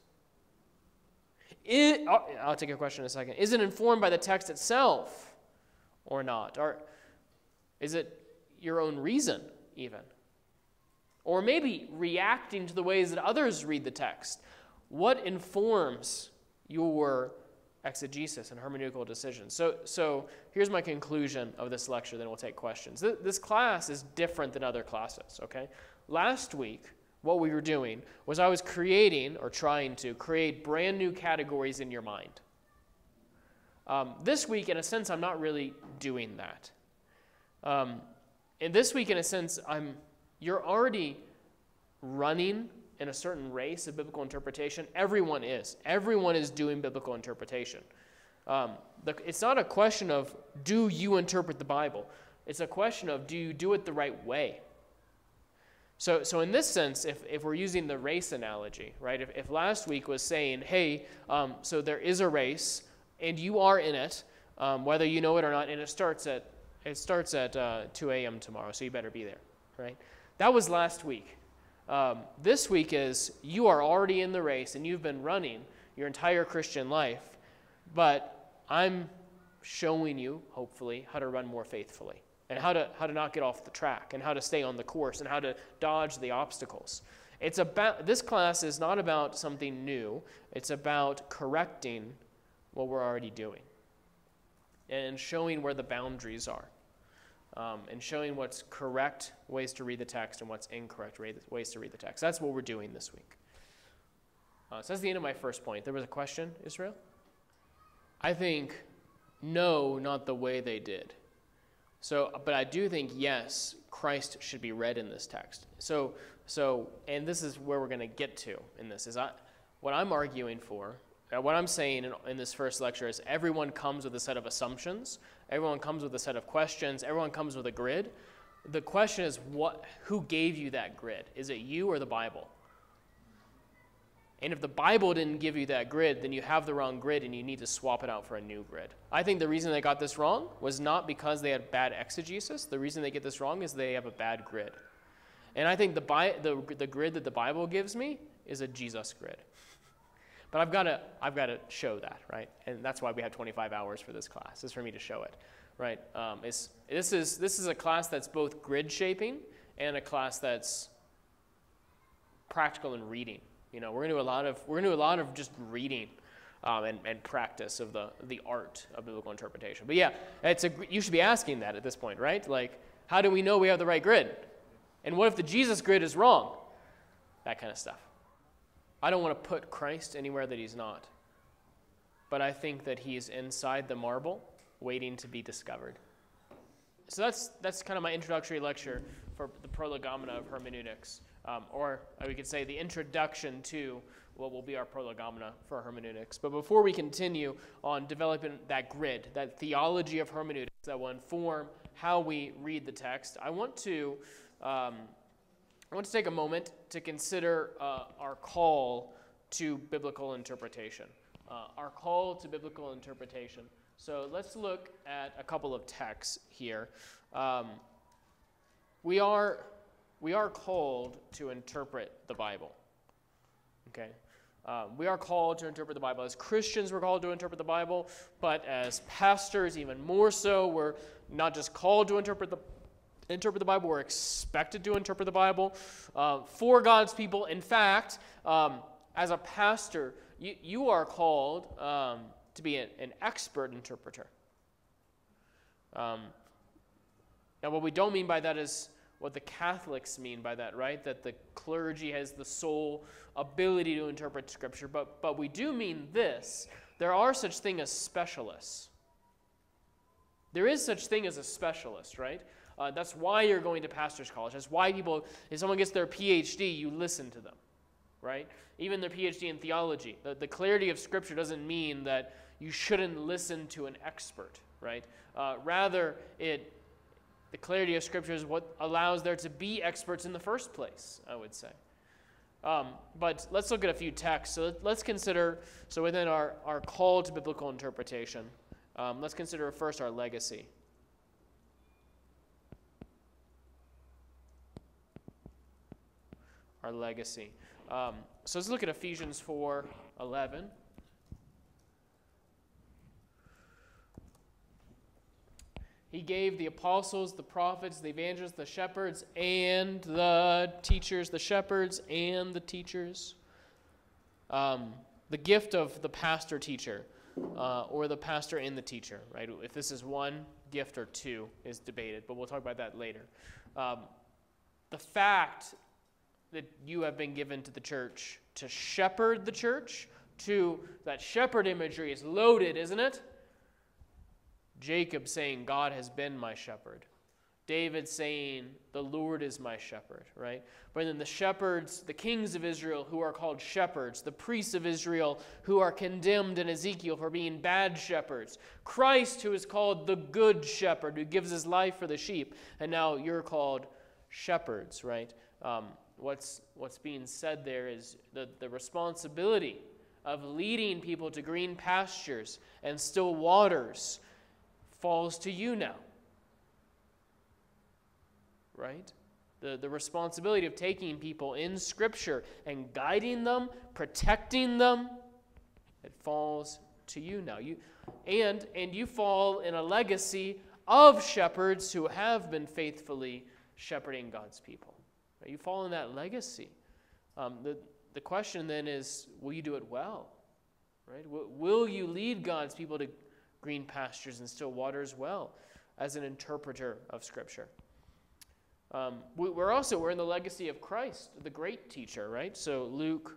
I'll take a question in a second. Is it informed by the text itself or not? Or is it your own reason even? Or maybe reacting to the ways that others read the text? What informs your exegesis and hermeneutical decisions? So here's my conclusion of this lecture, then we'll take questions. This class is different than other classes, okay? Last week, what we were doing was I was creating or trying to create brand new categories in your mind. This week, in a sense, I'm not really doing that. And this week, in a sense, you're already running in a certain race of biblical interpretation. Everyone is. Everyone is doing biblical interpretation. It's not a question of, do you interpret the Bible? It's a question of, do you do it the right way? So in this sense, if we're using the race analogy, right? If last week was saying, hey, so there is a race, and you are in it, whether you know it or not, and it starts at 2 a.m. tomorrow, so you better be there, right? That was last week. This week is you are already in the race, and you've been running your entire Christian life, but I'm showing you, hopefully, how to run more faithfully, and how to not get off the track, and how to stay on the course, and how to dodge the obstacles. This class is not about something new. It's about correcting what we're already doing and showing where the boundaries are, and showing what's correct ways to read the text and what's incorrect ways to read the text. That's what we're doing this week. So that's the end of my first point. There was a question, Israel? I think, no, not the way they did. But I do think, yes, Christ should be read in this text. So, and this is where we're going to get to in this, what I'm arguing for, what I'm saying in this first lecture is everyone comes with a set of assumptions, everyone comes with a set of questions, everyone comes with a grid. The question is, who gave you that grid? Is it you or the Bible? And if the Bible didn't give you that grid, then you have the wrong grid and you need to swap it out for a new grid. I think the reason they got this wrong was not because they had bad exegesis. The reason they get this wrong is they have a bad grid. And I think the grid that the Bible gives me is a Jesus grid. But I've got to show that, right? And that's why we have 25 hours for this class, is for me to show it, right? This is a class that's both grid shaping and a class that's practical in reading. You know, we're gonna do a lot of just reading and practice of the art of biblical interpretation. But yeah, you should be asking that at this point, right? Like, how do we know we have the right grid? And what if the Jesus grid is wrong? That kind of stuff. I don't want to put Christ anywhere that he's not. But I think that he's inside the marble, waiting to be discovered. So that's kind of my introductory lecture for the prolegomena of hermeneutics. Or we could say the introduction to what will be our prolegomena for hermeneutics. But before we continue on developing that grid, that theology of hermeneutics that will inform how we read the text, I want to I want to take a moment to consider our call to biblical interpretation. Our call to biblical interpretation. So let's look at a couple of texts here. We are called to interpret the Bible. Okay? We are called to interpret the Bible. As Christians, we're called to interpret the Bible, but as pastors, even more so, we're not just called to interpret the Bible, we're expected to interpret the Bible for God's people. In fact, as a pastor, you are called to be an expert interpreter. Now, what we don't mean by that is what the Catholics mean by that, right? That the clergy has the sole ability to interpret Scripture. But we do mean this. There are such things as specialists. There is such thing as a specialist, right? That's why you're going to Pastors College. That's why people, if someone gets their PhD, you listen to them, right? Even their PhD in theology. The clarity of Scripture doesn't mean that you shouldn't listen to an expert, right? Rather, the clarity of Scripture is what allows there to be experts in the first place, I would say. But let's look at a few texts. So let's consider, so within our call to biblical interpretation, let's consider first our legacy. Our legacy. So let's look at Ephesians 4:11. He gave the apostles, the prophets, the evangelists, the shepherds, and the teachers, the shepherds and the teachers. The gift of the pastor-teacher, or the pastor and the teacher, right? If this is one gift or two is debated, but we'll talk about that later. The fact that you have been given to the church to shepherd the church, that shepherd imagery is loaded, isn't it? Jacob saying, God has been my shepherd. David saying, the Lord is my shepherd, right? But then the shepherds, the kings of Israel who are called shepherds, the priests of Israel who are condemned in Ezekiel for being bad shepherds, Christ who is called the good shepherd who gives his life for the sheep, and now you're called shepherds, right? What's being said there is the responsibility of leading people to green pastures and still waters falls to you now, right? The responsibility of taking people in Scripture and guiding them, protecting them, it falls to you now. And you fall in a legacy of shepherds who have been faithfully shepherding God's people. Right? You fall in that legacy. The question then is, will you do it well? Right? Will you lead God's people to green pastures and still waters well as an interpreter of Scripture? We're in the legacy of Christ, the great teacher, right? So Luke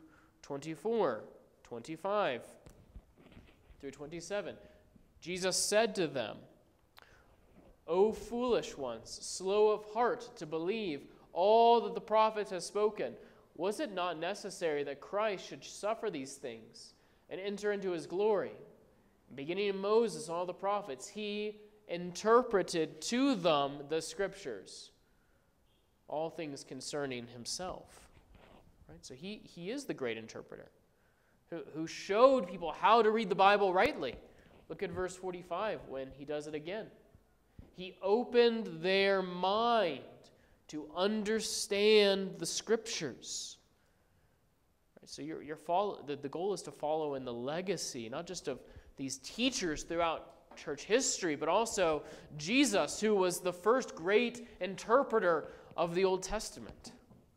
24:25 through 27. Jesus said to them, O foolish ones, slow of heart to believe all that the prophets have spoken. Was it not necessary that Christ should suffer these things and enter into his glory? Beginning in Moses and all the prophets, he interpreted to them the Scriptures, all things concerning himself. Right? So he is the great interpreter who showed people how to read the Bible rightly. Look at verse 45 when he does it again. He opened their mind to understand the Scriptures. Right? So the goal is to follow in the legacy, not just of these teachers throughout church history, but also Jesus, who was the first great interpreter of the Old Testament.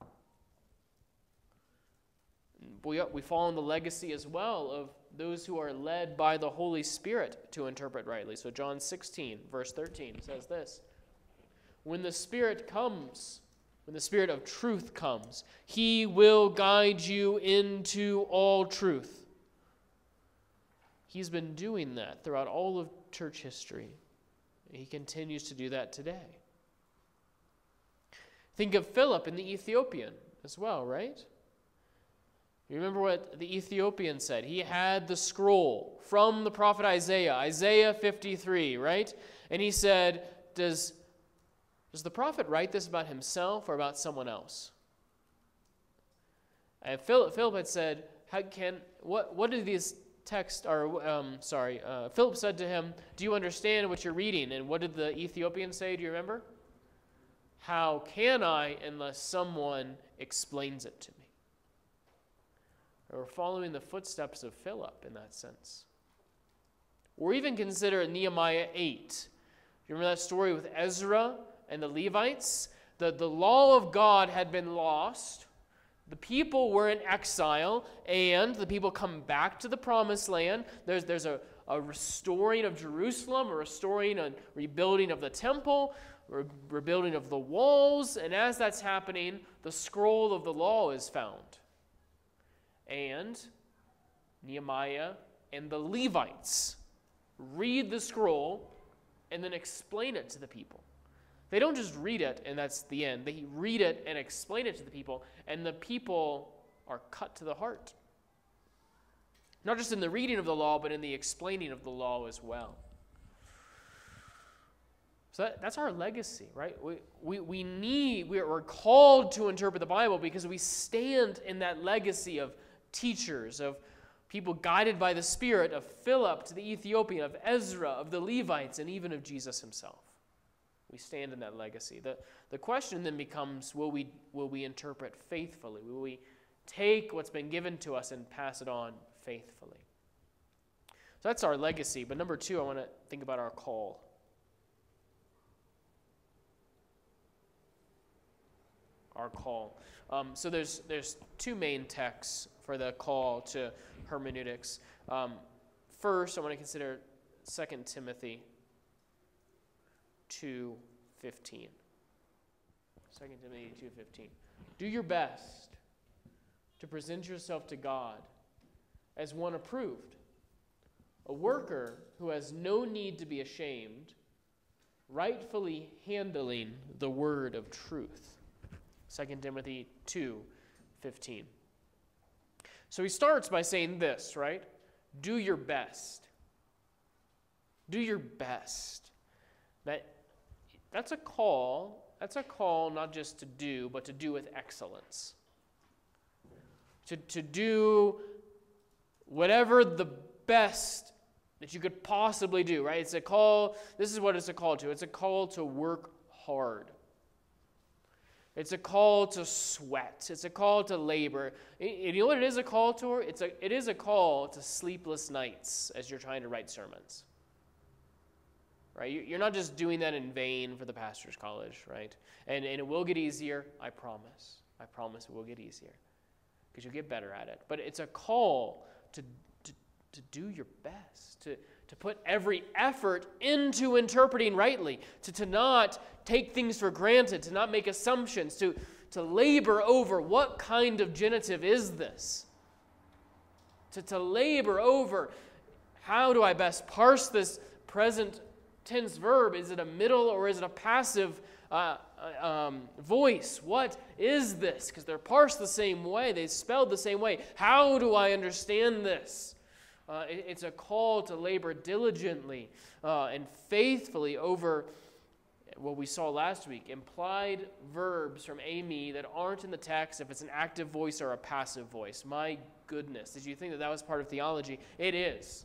We fall in the legacy as well of those who are led by the Holy Spirit to interpret rightly. So John 16, verse 13 says this, when the Spirit comes, when the Spirit of truth comes, he will guide you into all truth. He's been doing that throughout all of church history. He continues to do that today. Think of Philip and the Ethiopian as well, right? You remember what the Ethiopian said? He had the scroll from the prophet Isaiah, Isaiah 53, right? And he said, does the prophet write this about himself or about someone else? And Philip had said, what did these texts, Philip said to him, do you understand what you're reading? And what did the Ethiopian say? Do you remember? How can I unless someone explains it to me? We're following the footsteps of Philip in that sense. Or even consider Nehemiah 8. You remember that story with Ezra and the Levites? The law of God had been lost. The people were in exile, and the people come back to the promised land. There's a restoring of Jerusalem, a restoring and rebuilding of the temple, rebuilding of the walls, and as that's happening, the scroll of the law is found. And Nehemiah and the Levites read the scroll and then explain it to the people. They don't just read it and that's the end. They read it and explain it to the people, and the people are cut to the heart. Not just in the reading of the law, but in the explaining of the law as well. So that's our legacy, right? We're called to interpret the Bible because we stand in that legacy of teachers, of people guided by the Spirit, of Philip to the Ethiopian, of Ezra, of the Levites, and even of Jesus himself. We stand in that legacy. The question then becomes, will we interpret faithfully? Will we take what's been given to us and pass it on faithfully? So that's our legacy. But number two, I want to think about our call. Our call. So there's two main texts for the call to hermeneutics. First, I want to consider 2 Timothy 2:15. 2 Timothy 2:15. Do your best to present yourself to God as one approved, a worker who has no need to be ashamed, rightfully handling the word of truth. 2 Timothy 2:15. So he starts by saying this, right? Do your best. Do your best. That's a call. That's a call not just to do, but to do with excellence. To do whatever the best that you could possibly do, right? It's a call. This is what it's a call to. It's a call to work hard. It's a call to sweat. It's a call to labor. You know what it is a call to? It is a call to sleepless nights as you're trying to write sermons. Right? You're not just doing that in vain for the Pastors College, right? And it will get easier, I promise. I promise it will get easier because you'll get better at it. But it's a call to do your best, to put every effort into interpreting rightly, to not take things for granted, to not make assumptions, to labor over what kind of genitive is this? To labor over how do I best parse this present tense verb? Is it a middle or is it a passive voice? What is this? Because they're parsed the same way. They spelled the same way. How do I understand this? It's a call to labor diligently and faithfully over what we saw last week, implied verbs from Amy that aren't in the text if it's an active voice or a passive voice. My goodness, did you think that was part of theology? It is.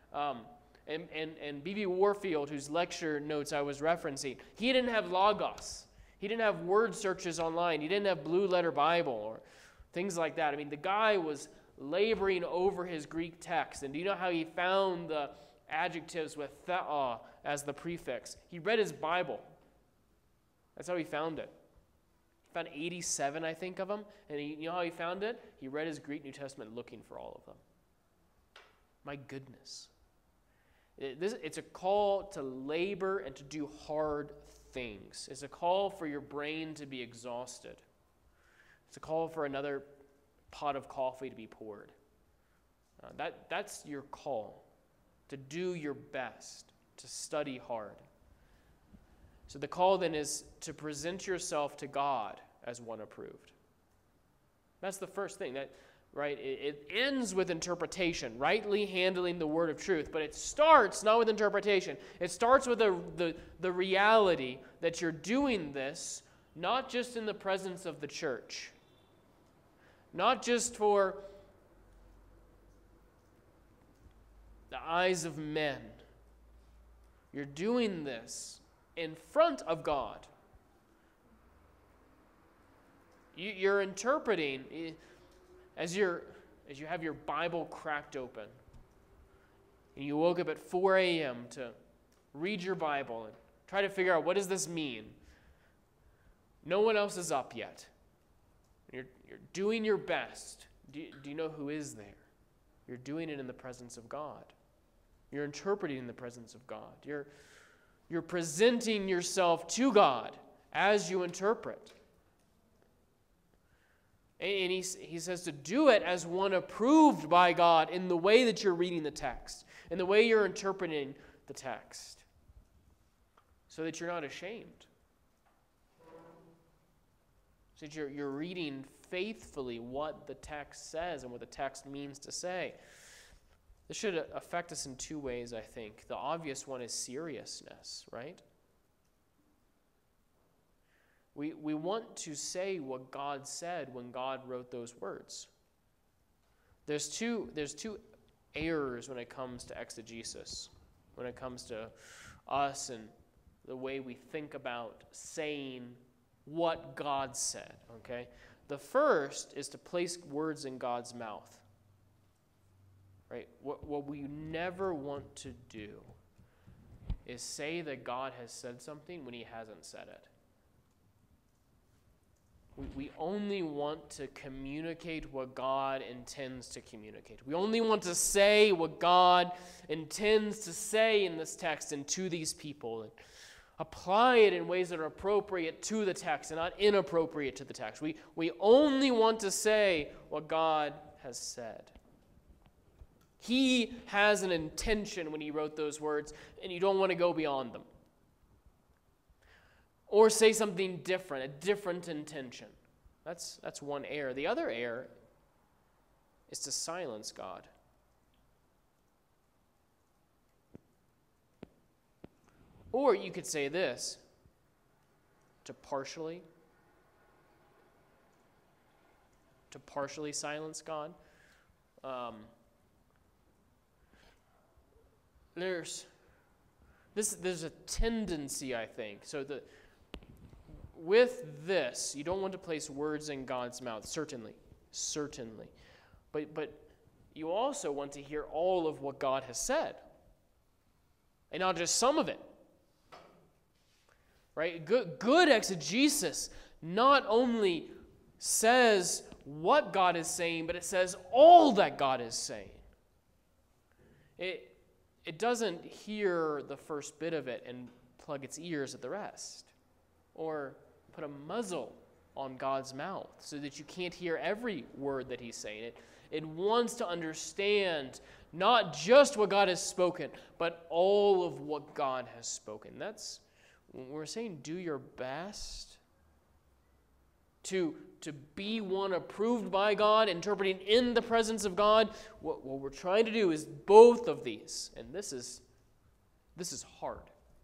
And B.B. Warfield, whose lecture notes I was referencing, he didn't have Logos. He didn't have word searches online. He didn't have Blue Letter Bible or things like that. I mean, the guy was laboring over his Greek text. And do you know how he found the adjectives with theos as the prefix? He read his Bible. That's how he found it. He found 87, I think, of them. And you know how he found it? He read his Greek New Testament looking for all of them. My goodness. It's a call to labor and to do hard things. It's a call for your brain to be exhausted. It's a call for another pot of coffee to be poured. That's your call, to do your best, to study hard. So the call then is to present yourself to God as one approved. That's the first thing. Right? It ends with interpretation, rightly handling the word of truth. But it starts not with interpretation. It starts with the reality that you're doing this not just in the presence of the church, not just for the eyes of men. You're doing this in front of God. You're interpreting as you have your Bible cracked open, and you woke up at 4 a.m. to read your Bible and try to figure out, what does this mean? No one else is up yet. You're doing your best. Do you know who is there? You're doing it in the presence of God. You're interpreting in the presence of God. You're presenting yourself to God as you interpret. And he says to do it as one approved by God in the way that you're reading the text, in the way you're interpreting the text, so that you're not ashamed. So that you're reading faithfully what the text says and what the text means to say. This should affect us in two ways, I think. The obvious one is seriousness, right? We want to say what God said when God wrote those words. There's two errors when it comes to exegesis, when it comes to us and the way we think about saying what God said, okay? The first is to place words in God's mouth, right? What we never want to do is say that God has said something when he hasn't said it. We only want to communicate what God intends to communicate. We only want to say what God intends to say in this text and to these people, and apply it in ways that are appropriate to the text and not inappropriate to the text. We only want to say what God has said. He has an intention when he wrote those words, and you don't want to go beyond them. Or say something different, a different intention. That's one error. The other error is to silence God. Or you could say this, to partially silence God. There's a tendency, I think. So with this, you don't want to place words in God's mouth, certainly. But you also want to hear all of what God has said, and not just some of it. Right? Good exegesis not only says what God is saying, but it says all that God is saying. It doesn't hear the first bit of it and plug its ears at the rest, or put a muzzle on God's mouth so that you can't hear every word that he's saying. It wants to understand not just what God has spoken, but all of what God has spoken. That's when we're saying do your best to be one approved by God, interpreting in the presence of God. What we're trying to do is both of these, and this is hard.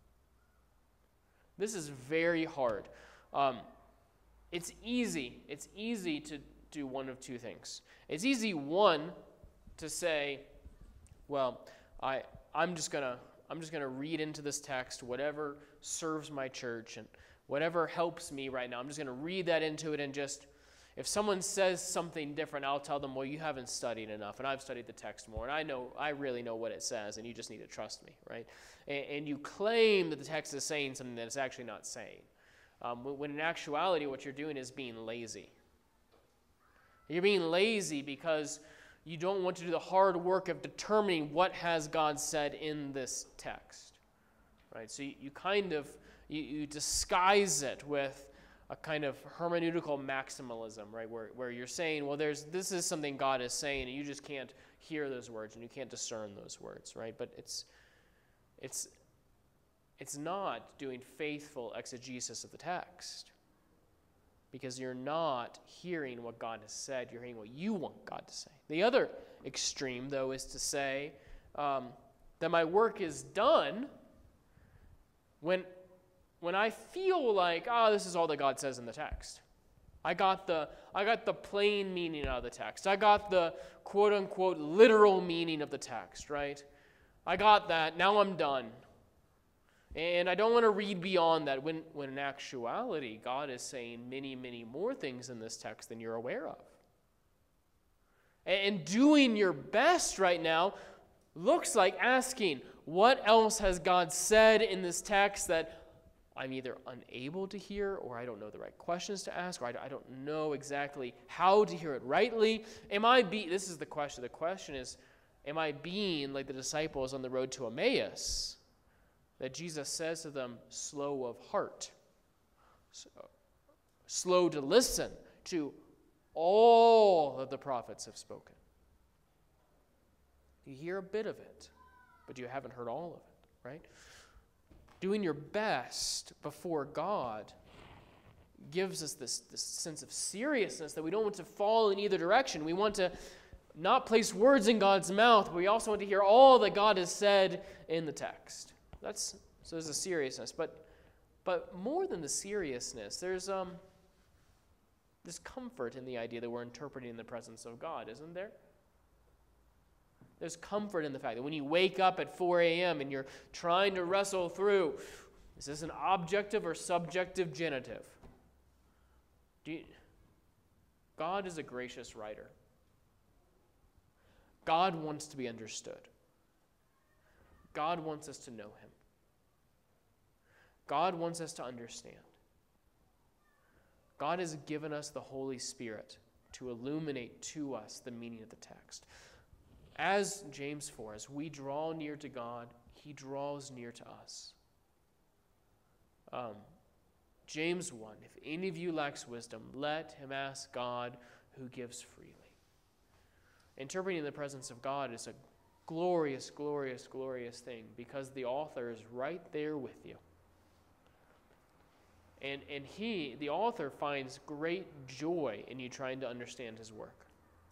This is very hard. It's easy to do one of two things. It's easy, one, to say, well, I'm just gonna read into this text whatever serves my church and whatever helps me right now. I'm just gonna read that into it, and just if someone says something different, I'll tell them, well, you haven't studied enough, and I've studied the text more, and I really know what it says, and you just need to trust me, right? And you claim that the text is saying something that it's actually not saying. When in actuality, what you're doing is being lazy. You're being lazy because you don't want to do the hard work of determining what has God said in this text, right? So you disguise it with a kind of hermeneutical maximalism, right? Where you're saying, well, this is something God is saying, and you just can't hear those words and you can't discern those words, right? But it's not doing faithful exegesis of the text, because you're not hearing what God has said. You're hearing what you want God to say. The other extreme, though, is to say that my work is done when I feel like, this is all that God says in the text. I got the plain meaning out of the text. I got the quote-unquote literal meaning of the text, right? I got that. Now I'm done. And I don't want to read beyond that when in actuality, God is saying many, many more things in this text than you're aware of. And doing your best right now looks like asking, what else has God said in this text that I'm either unable to hear, or I don't know the right questions to ask, or I don't know exactly how to hear it rightly? This is the question. The question is, am I being like the disciples on the road to Emmaus, that Jesus says to them, slow of heart, slow to listen to all that the prophets have spoken? You hear a bit of it, but you haven't heard all of it, right? Doing your best before God gives us this sense of seriousness that we don't want to fall in either direction. We want to not place words in God's mouth, but we also want to hear all that God has said in the text. So there's a seriousness. But more than the seriousness, there's comfort in the idea that we're interpreting the presence of God, isn't there? There's comfort in the fact that when you wake up at 4 a.m. and you're trying to wrestle through, is this an objective or subjective genitive? God is a gracious writer. God wants to be understood. God wants us to know him. God wants us to understand. God has given us the Holy Spirit to illuminate to us the meaning of the text. As James 4, as we draw near to God, he draws near to us. James 1, if any of you lacks wisdom, let him ask God who gives freely. Interpreting the presence of God is a glorious, glorious, glorious thing because the author is right there with you. And the author finds great joy in you trying to understand his work.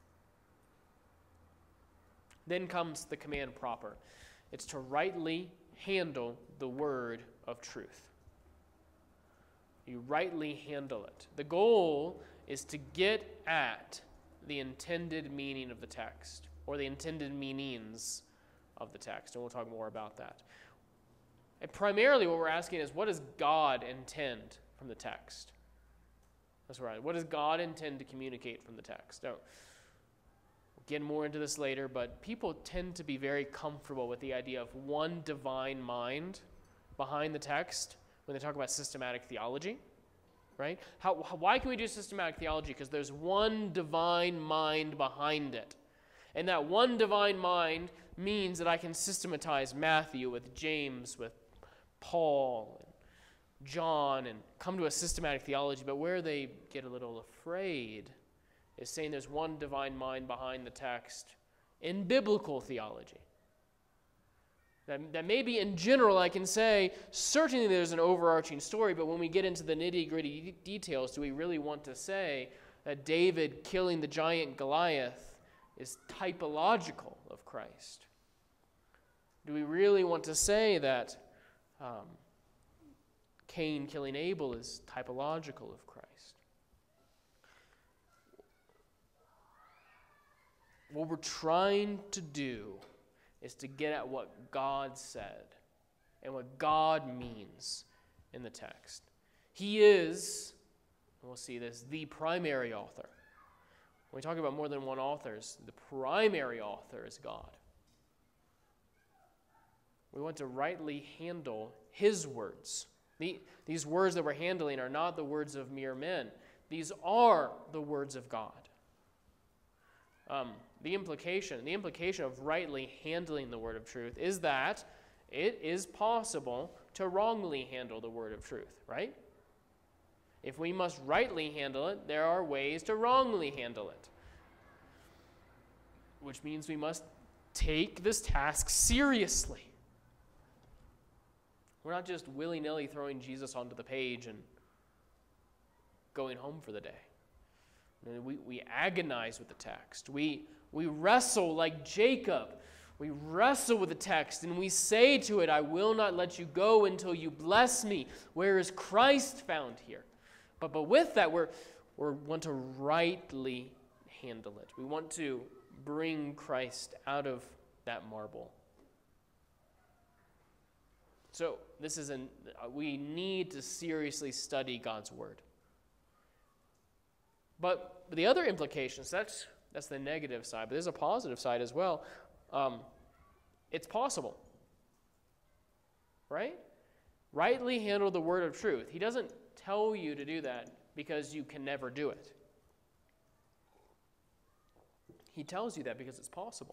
Then comes the command proper. It's to rightly handle the word of truth. You rightly handle it. The goal is to get at the intended meaning of the text, or the intended meanings of the text, and we'll talk more about that. And primarily what we're asking is, what does God intend from the text? That's right. What does God intend to communicate from the text? Now, we'll get more into this later, but people tend to be very comfortable with the idea of one divine mind behind the text when they talk about systematic theology, right? Why can we do systematic theology? Because there's one divine mind behind it. And that one divine mind means that I can systematize Matthew with James, with Paul, and John, and come to a systematic theology. But where they get a little afraid is saying there's one divine mind behind the text in biblical theology. That maybe in general I can say, certainly there's an overarching story, but when we get into the nitty-gritty details, do we really want to say that David killing the giant Goliath is typological of Christ? Do we really want to say that Cain killing Abel is typological of Christ? What we're trying to do is to get at what God said and what God means in the text. He is, and we'll see this, the primary author. When we talk about more than one author, the primary author is God. We want to rightly handle his words. These words that we're handling are not the words of mere men. These are the words of God. The implication of rightly handling the word of truth is that it is possible to wrongly handle the word of truth, right? If we must rightly handle it, there are ways to wrongly handle it, which means we must take this task seriously. We're not just willy-nilly throwing Jesus onto the page and going home for the day. We agonize with the text. We wrestle like Jacob. We wrestle with the text and we say to it, I will not let you go until you bless me. Where is Christ found here? But with that, we're or want to rightly handle it. We want to bring Christ out of that marble. So we need to seriously study God's word. But the other implications, that's the negative side, but there's a positive side as well. It's possible, right? Rightly handle the word of truth. He doesn't tell you to do that because you can never do it. He tells you that because it's possible.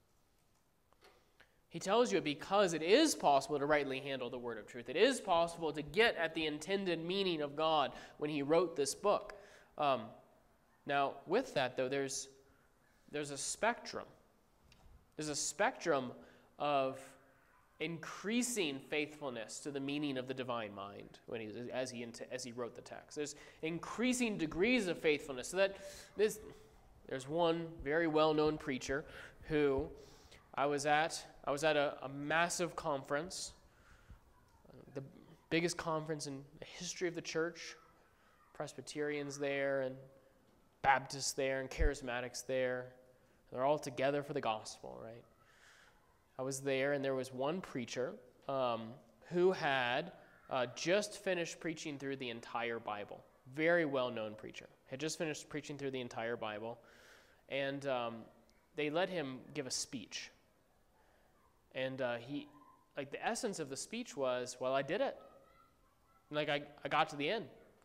He tells you it because it is possible to rightly handle the word of truth. It is possible to get at the intended meaning of God when he wrote this book. Now, with that, though, there's a spectrum. There's a spectrum of increasing faithfulness to the meaning of the divine mind as he wrote the text. There's increasing degrees of faithfulness. So that there's one very well-known preacher who I was at a massive conference, the biggest conference in the history of the church. Presbyterians there and Baptists there and Charismatics there. They're all together for the gospel, right? I was there, and there was one preacher who had just finished preaching through the entire Bible. Very well-known preacher. Had just finished preaching through the entire Bible. And they let him give a speech. And the essence of the speech was, well, I did it. I got to the end.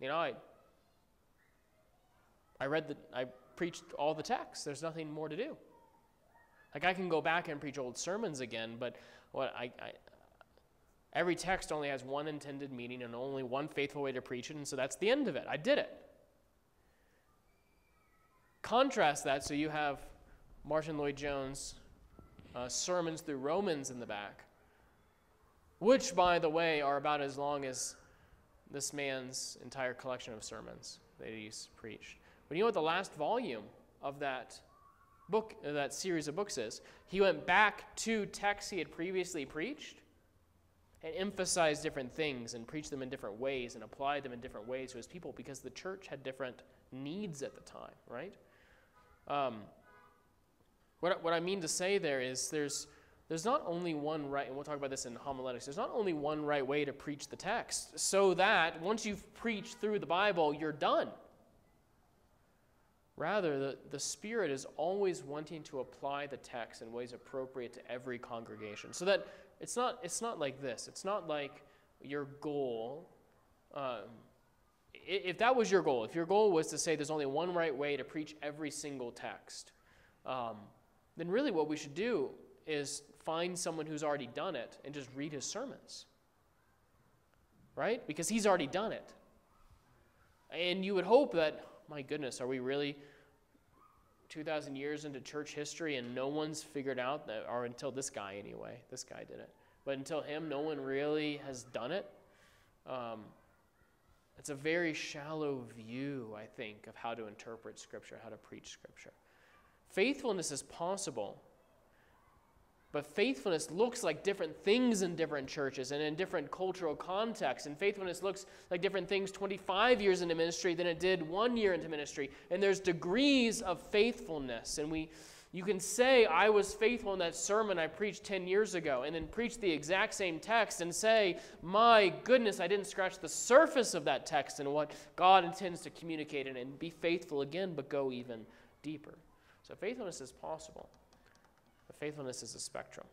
I preached all the text. There's nothing more to do. I can go back and preach old sermons again, but every text only has one intended meaning and only one faithful way to preach it, and so that's the end of it. I did it. Contrast that, so you have Martin Lloyd-Jones' sermons through Romans in the back, which, by the way, are about as long as this man's entire collection of sermons that he's preached. But you know what the last volume of that book, that series of books is? He went back to texts he had previously preached and emphasized different things and preached them in different ways and applied them in different ways to his people because the church had different needs at the time, right? What I mean to say there is there's not only one right, and we'll talk about this in homiletics, there's not only one right way to preach the text, so that once you've preached through the Bible, you're done. Rather, the Spirit is always wanting to apply the text in ways appropriate to every congregation. So that it's not like this. It's not like your goal. If that was your goal, if your goal was to say there's only one right way to preach every single text, then really what we should do is find someone who's already done it and just read his sermons. Right? Because he's already done it. And you would hope that, my goodness, are we really 2,000 years into church history and no one's figured out that, or until this guy anyway, this guy did it. But until him, no one really has done it. It's a very shallow view, I think, of how to interpret Scripture, how to preach Scripture. Faithfulness is possible, but faithfulness looks like different things in different churches and in different cultural contexts. And faithfulness looks like different things 25 years into ministry than it did 1 year into ministry. And there's degrees of faithfulness. And you can say, I was faithful in that sermon I preached 10 years ago, and then preach the exact same text and say, my goodness, I didn't scratch the surface of that text and what God intends to communicate in it, and be faithful again, but go even deeper. So faithfulness is possible. But faithfulness is a spectrum.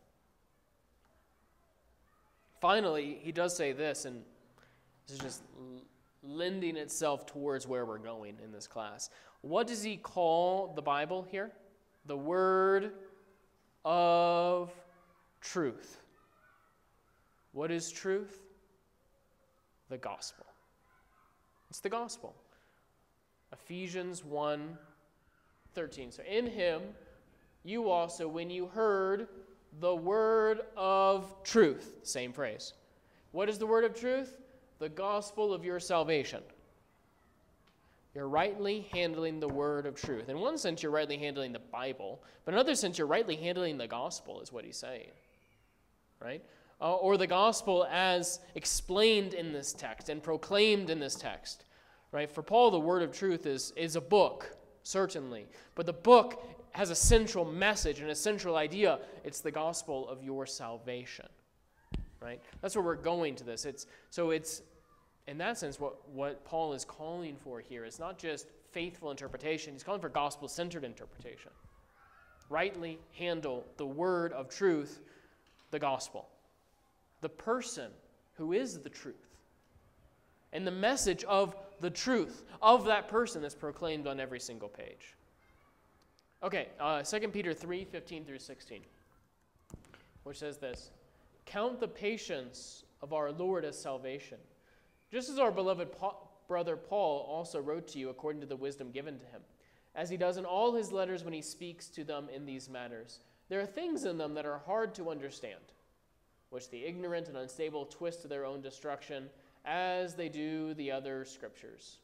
Finally, he does say this, and this is just lending itself towards where we're going in this class. What does he call the Bible here? The word of truth. What is truth? The gospel. It's the gospel. Ephesians 1:13. So in him, you also, when you heard the word of truth, same phrase. What is the word of truth? The gospel of your salvation. You're rightly handling the word of truth. In one sense, you're rightly handling the Bible, but in another sense, you're rightly handling the gospel, is what he's saying, right? Or the gospel as explained in this text and proclaimed in this text. right? For Paul, the word of truth is a book, certainly. But the book has a central message and a central idea. It's the gospel of your salvation, right? That's where we're going to this. It's in that sense, what Paul is calling for here is not just faithful interpretation. He's calling for gospel-centered interpretation. Rightly handle the word of truth, the gospel, the person who is the truth, and the message of the truth of that person that's proclaimed on every single page. Okay, 2 Peter 3, 15 through 16, which says this: "Count the patience of our Lord as salvation, just as our beloved brother Paul also wrote to you according to the wisdom given to him, as he does in all his letters when he speaks to them in these matters. There are things in them that are hard to understand, which the ignorant and unstable twist to their own destruction, as they do the other scriptures.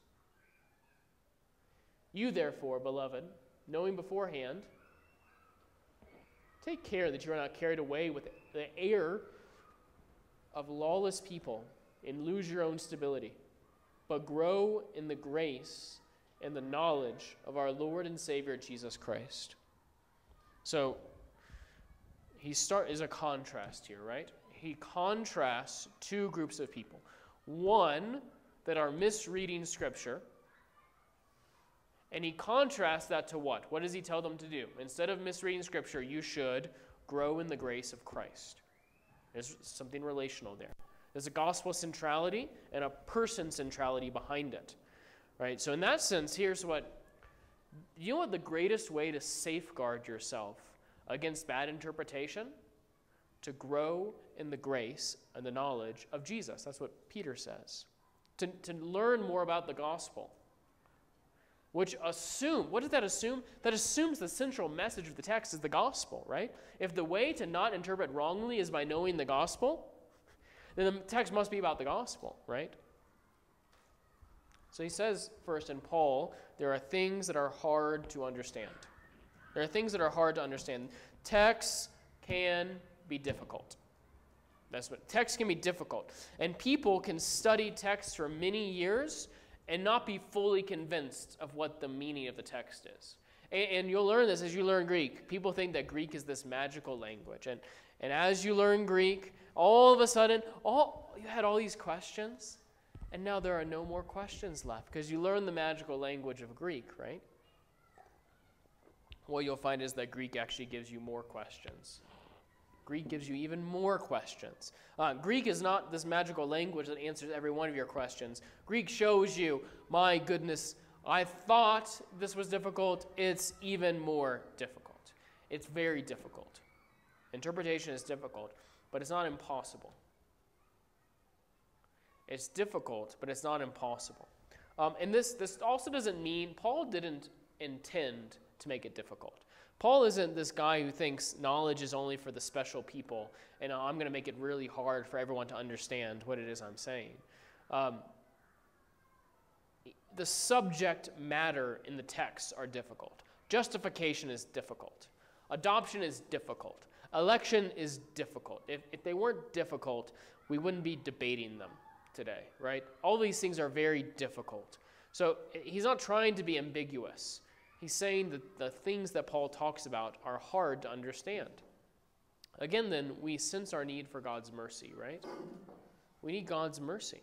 You therefore, beloved, knowing beforehand, take care that you are not carried away with the error of lawless people and lose your own stability, but grow in the grace and the knowledge of our Lord and Savior Jesus Christ." So is a contrast here, right? He contrasts two groups of people. One that are misreading Scripture, and he contrasts that to what? What does he tell them to do? Instead of misreading Scripture, you should grow in the grace of Christ. There's something relational there. There's a gospel centrality and a person centrality behind it, right? So in that sense, here's what, you know what the greatest way to safeguard yourself against bad interpretation? To grow in the grace and the knowledge of Jesus. That's what Peter says. To learn more about the gospel. Which what does that assume? That assumes the central message of the text is the gospel, right? If the way to not interpret wrongly is by knowing the gospel, then the text must be about the gospel, right? So he says first in Paul, there are things that are hard to understand. There are things that are hard to understand. Texts can be difficult. Texts can be difficult. And people can study texts for many years and not be fully convinced of what the meaning of the text is. And you'll learn this as you learn Greek. People think that Greek is this magical language. And as you learn Greek, all of a sudden, you had all these questions, and now there are no more questions left because you learn the magical language of Greek, right? What you'll find is that Greek actually gives you more questions. Greek gives you even more questions. Greek is not this magical language that answers every one of your questions. Greek shows you, my goodness, I thought this was difficult. It's even more difficult. It's very difficult. Interpretation is difficult, but it's not impossible. It's difficult, but it's not impossible. And this also doesn't mean, Paul didn't intend to make it difficult. Paul isn't this guy who thinks knowledge is only for the special people, and I'm going to make it really hard for everyone to understand what it is I'm saying. The subject matter in the texts are difficult. Justification is difficult. Adoption is difficult. Election is difficult. If they weren't difficult, we wouldn't be debating them today, right? All these things are very difficult. So he's not trying to be ambiguous. He's saying that the things that Paul talks about are hard to understand. Again, then, we sense our need for God's mercy, right? We need God's mercy.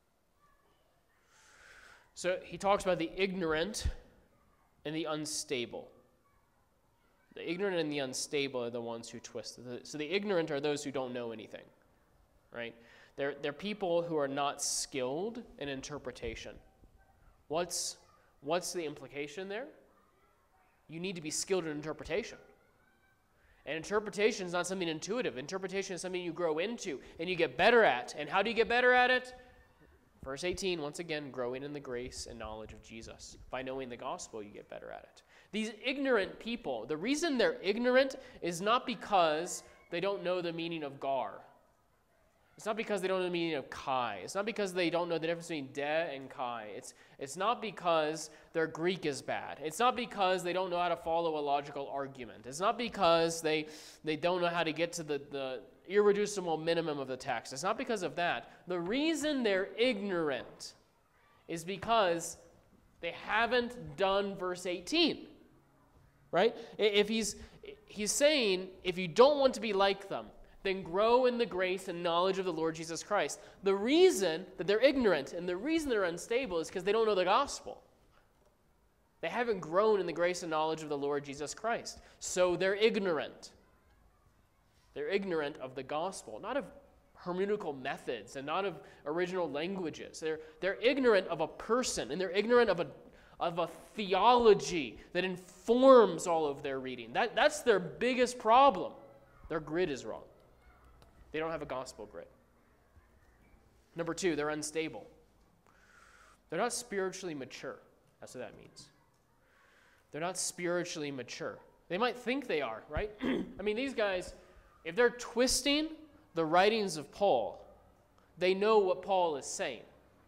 So he talks about the ignorant and the unstable. The ignorant and the unstable are the ones who twist. So the ignorant are those who don't know anything, right? They're people who are not skilled in interpretation. What's the implication there? You need to be skilled in interpretation. And interpretation is not something intuitive. Interpretation is something you grow into and you get better at. And how do you get better at it? Verse 18, once again, growing in the grace and knowledge of Jesus. By knowing the gospel, you get better at it. These ignorant people, the reason they're ignorant is not because they don't know the meaning of gar. It's not because they don't know the meaning of chi. It's not because they don't know the difference between de and chi. It's not because their Greek is bad. It's not because they don't know how to follow a logical argument. It's not because they don't know how to get to the irreducible minimum of the text. It's not because of that. The reason they're ignorant is because they haven't done verse 18, right? If he's saying, if you don't want to be like them, then grow in the grace and knowledge of the Lord Jesus Christ. The reason that they're ignorant and the reason they're unstable is because they don't know the gospel. They haven't grown in the grace and knowledge of the Lord Jesus Christ. So they're ignorant. They're ignorant of the gospel, not of hermeneutical methods and not of original languages. They're ignorant of a person, and they're ignorant of a theology that informs all of their reading. That's their biggest problem. Their grid is wrong. They don't have a gospel grid. Number two, they're unstable. They're not spiritually mature. That's what that means. They're not spiritually mature. They might think they are, right? I mean, these guys, if they're twisting the writings of Paul, they know what Paul is saying,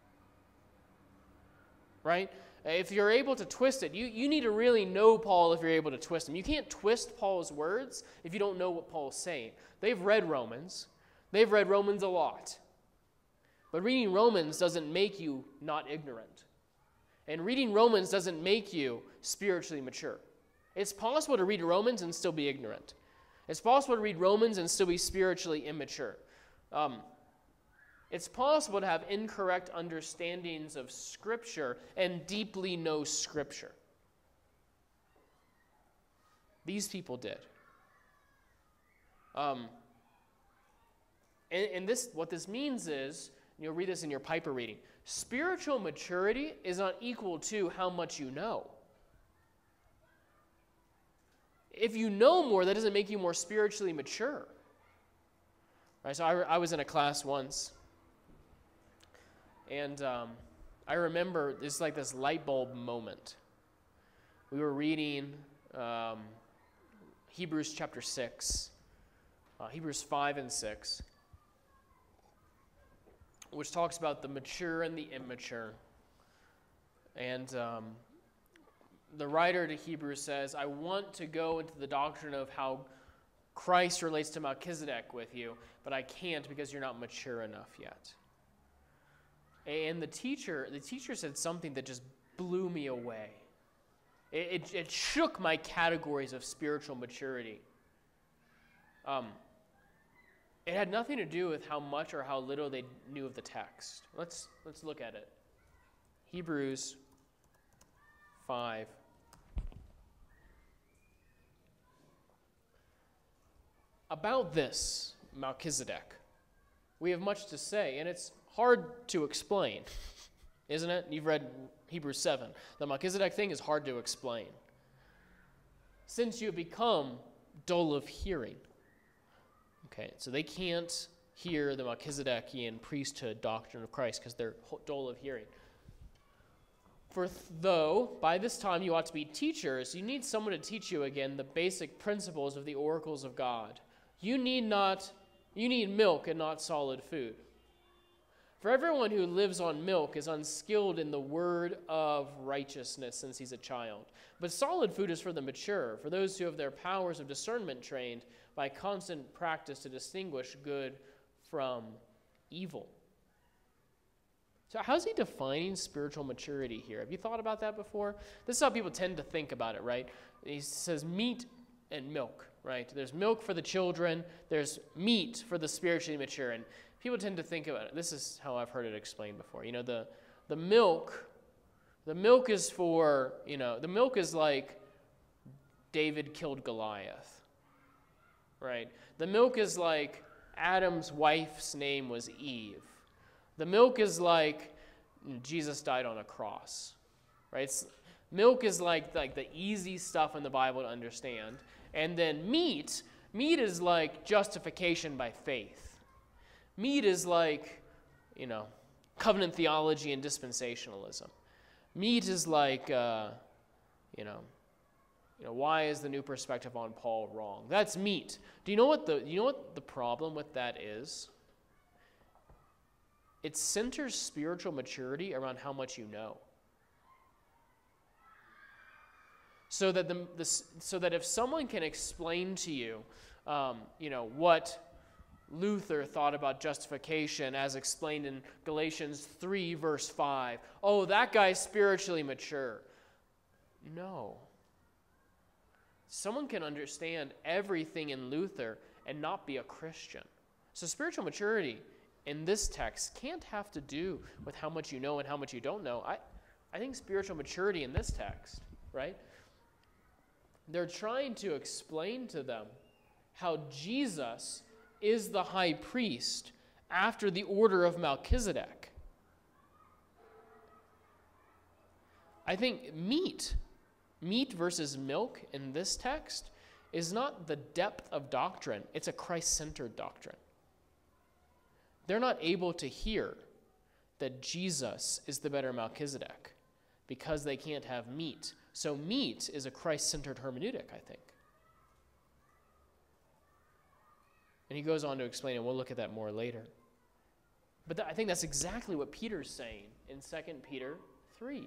right? If you're able to twist it, you need to really know Paul if you're able to twist him. You can't twist Paul's words if you don't know what Paul's saying. They've read Romans. They've read Romans a lot. But reading Romans doesn't make you not ignorant. And reading Romans doesn't make you spiritually mature. It's possible to read Romans and still be ignorant. It's possible to read Romans and still be spiritually immature. It's possible to have incorrect understandings of Scripture and deeply know Scripture. These people did. And what this means is, you'll read this in your Piper reading, spiritual maturity is not equal to how much you know. If you know more, that doesn't make you more spiritually mature. Right? So I was in a class once, and I remember this light bulb moment. We were reading Hebrews chapter 6, Hebrews 5 and 6, which talks about the mature and the immature. And the writer to Hebrews says, I want to go into the doctrine of how Christ relates to Melchizedek with you, but I can't because you're not mature enough yet. And the teacher said something that just blew me away. It shook my categories of spiritual maturity. It had nothing to do with how much or how little they knew of the text. Let's look at it. Hebrews 5. About this Melchizedek, we have much to say, and it's hard to explain, isn't it? You've read Hebrews 7. The Melchizedek thing is hard to explain. Since you have become dull of hearing. Okay, so they can't hear the Melchizedekian priesthood doctrine of Christ because they're dull of hearing. For though by this time you ought to be teachers, you need someone to teach you again the basic principles of the oracles of God. You need milk and not solid food. For everyone who lives on milk is unskilled in the word of righteousness since he's a child. But solid food is for the mature, for those who have their powers of discernment trained by constant practice to distinguish good from evil. So how's he defining spiritual maturity here? Have you thought about that before? This is how people tend to think about it, right? He says meat and milk, right? There's milk for the children. There's meat for the spiritually mature. And people tend to think about it. This is how I've heard it explained before. You know, the milk is for, the milk is like David killed Goliath, right? The milk is like Adam's wife's name was Eve. The milk is like Jesus died on a cross, right? Milk is like the easy stuff in the Bible to understand. And then meat is like justification by faith. Meat is like, covenant theology and dispensationalism. Meat is like, why is the new perspective on Paul wrong? That's meat. Do you know what the problem with that is? It centers spiritual maturity around how much you know. So that if someone can explain to you, what Luther thought about justification as explained in Galatians 3, verse 5. Oh, that guy's spiritually mature. No. Someone can understand everything in Luther and not be a Christian. So spiritual maturity in this text can't have to do with how much you know and how much you don't know. I think spiritual maturity in this text, right? They're trying to explain to them how Jesus is the high priest after the order of Melchizedek. I think meat versus milk in this text is not the depth of doctrine, it's a Christ-centered doctrine. They're not able to hear that Jesus is the better Melchizedek because they can't have meat. So meat is a Christ-centered hermeneutic, I think. And he goes on to explain it. We'll look at that more later. But I think that's exactly what Peter's saying in 2 Peter 3.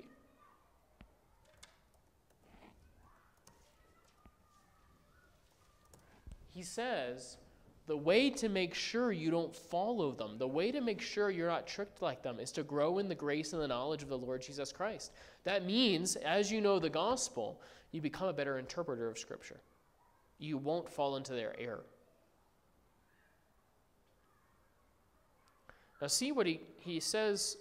He says, the way to make sure you don't follow them, the way to make sure you're not tricked like them, is to grow in the grace and the knowledge of the Lord Jesus Christ. That means, as you know the gospel, you become a better interpreter of Scripture. You won't fall into their error. Now see what he says.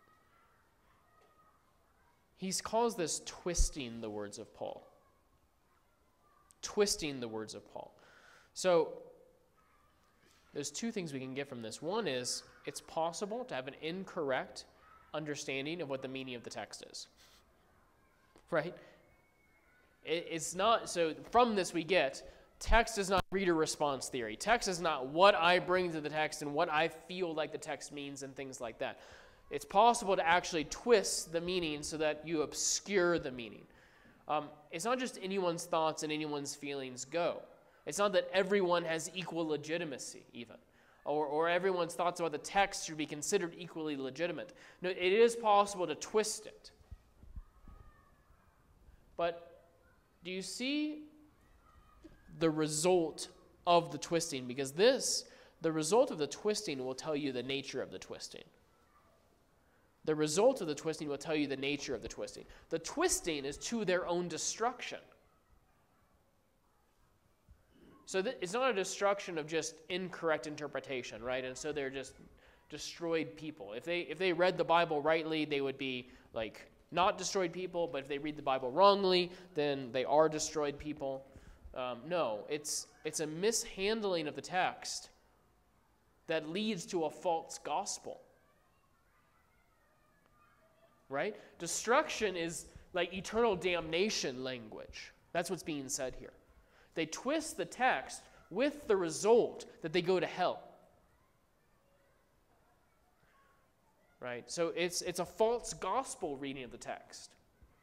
He calls this twisting the words of Paul. Twisting the words of Paul. So there's two things we can get from this. One is it's possible to have an incorrect understanding of what the meaning of the text is. Right? It's not, so from this we get, text is not reader response theory. Text is not what I bring to the text and what I feel like the text means and things like that. It's possible to actually twist the meaning so that you obscure the meaning. It's not just anyone's thoughts and anyone's feelings go. It's not that everyone has equal legitimacy even, or everyone's thoughts about the text should be considered equally legitimate. No, it is possible to twist it. But do you see the result of the twisting? Because the result of the twisting will tell you the nature of the twisting. The result of the twisting will tell you the nature of the twisting. The twisting is to their own destruction. So it's not a destruction of just incorrect interpretation, right? And so they're just destroyed people. If they read the Bible rightly, they would be like not destroyed people, but if they read the Bible wrongly, then they are destroyed people. No, it's a mishandling of the text that leads to a false gospel. Right? Destruction is like eternal damnation language. That's what's being said here. They twist the text with the result that they go to hell. Right? So it's a false gospel reading of the text.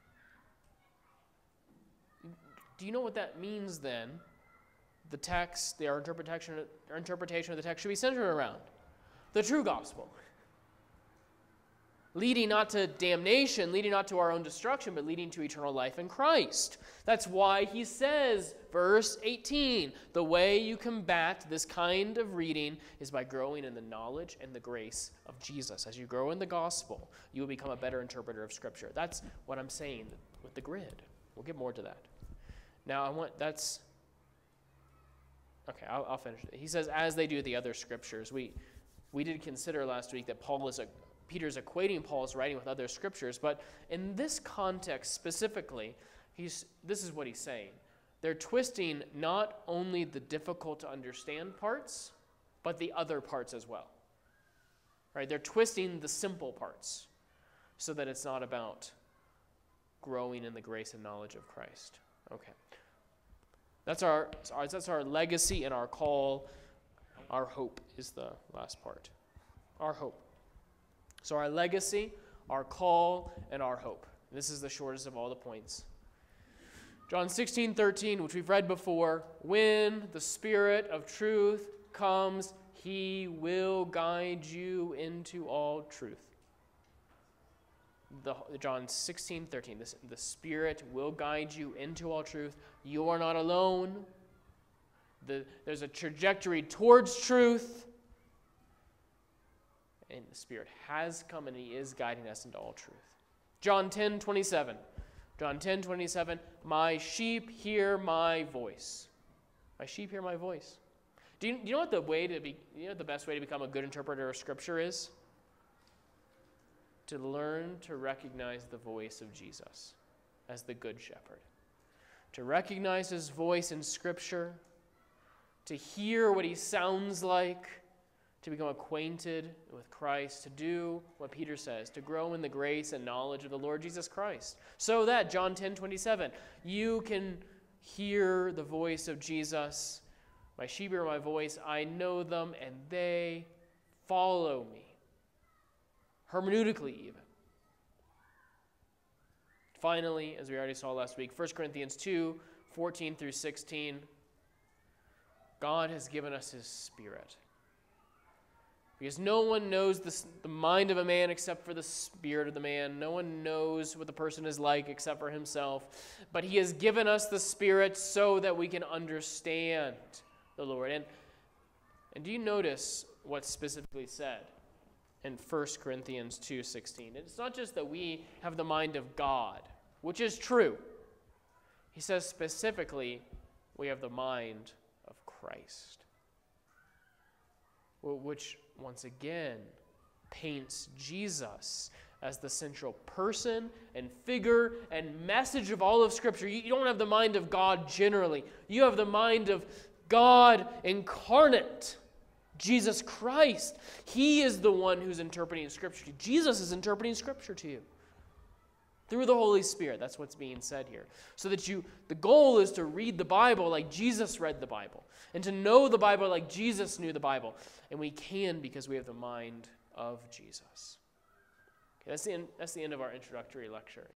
Do you know what that means then? The text, our interpretation of the text should be centered around the true gospel. Leading not to damnation, leading not to our own destruction, but leading to eternal life in Christ. That's why he says, verse 18, the way you combat this kind of reading is by growing in the knowledge and the grace of Jesus. As you grow in the gospel, you will become a better interpreter of Scripture. That's what I'm saying with the grid. We'll get more to that. Now, I'll finish it. He says, as they do the other Scriptures. We did consider last week that Peter's equating Paul's writing with other scriptures, but in this context specifically, this is what he's saying. They're twisting not only the difficult to understand parts, but the other parts as well. Right? They're twisting the simple parts so that it's not about growing in the grace and knowledge of Christ. Okay. That's our legacy and our call. Our hope is the last part. Our hope. So our legacy, our call, and our hope. This is the shortest of all the points. John 16:13, which we've read before, when the Spirit of truth comes, he will guide you into all truth. John 16:13, the Spirit will guide you into all truth. You are not alone. there's a trajectory towards truth. And the Spirit has come and He is guiding us into all truth. John 10:27. John 10:27. My sheep hear my voice. My sheep hear my voice. Do you know what the best way to become a good interpreter of Scripture is? To learn to recognize the voice of Jesus as the Good Shepherd. To recognize His voice in Scripture. To hear what He sounds like. To become acquainted with Christ. To do what Peter says. To grow in the grace and knowledge of the Lord Jesus Christ. So that, John 10:27, you can hear the voice of Jesus. My sheep hear my voice. I know them and they follow me. Hermeneutically even. Finally, as we already saw last week, 1 Corinthians 2:14 through 16, God has given us His Spirit. Because no one knows the mind of a man except for the spirit of the man. No one knows what the person is like except for himself. But He has given us the Spirit so that we can understand the Lord. And do you notice what's specifically said in 1 Corinthians 2:16? It's not just that we have the mind of God, which is true. He says specifically we have the mind of Christ, which once again paints Jesus as the central person and figure and message of all of Scripture. You don't have the mind of God generally. You have the mind of God incarnate, Jesus Christ. He is the one who's interpreting Scripture. Jesus is interpreting Scripture to you through the Holy Spirit. That's what's being said here. So that the goal is to read the Bible like Jesus read the Bible, and to know the Bible like Jesus knew the Bible. And we can because we have the mind of Jesus. Okay, that's the end of our introductory lecture.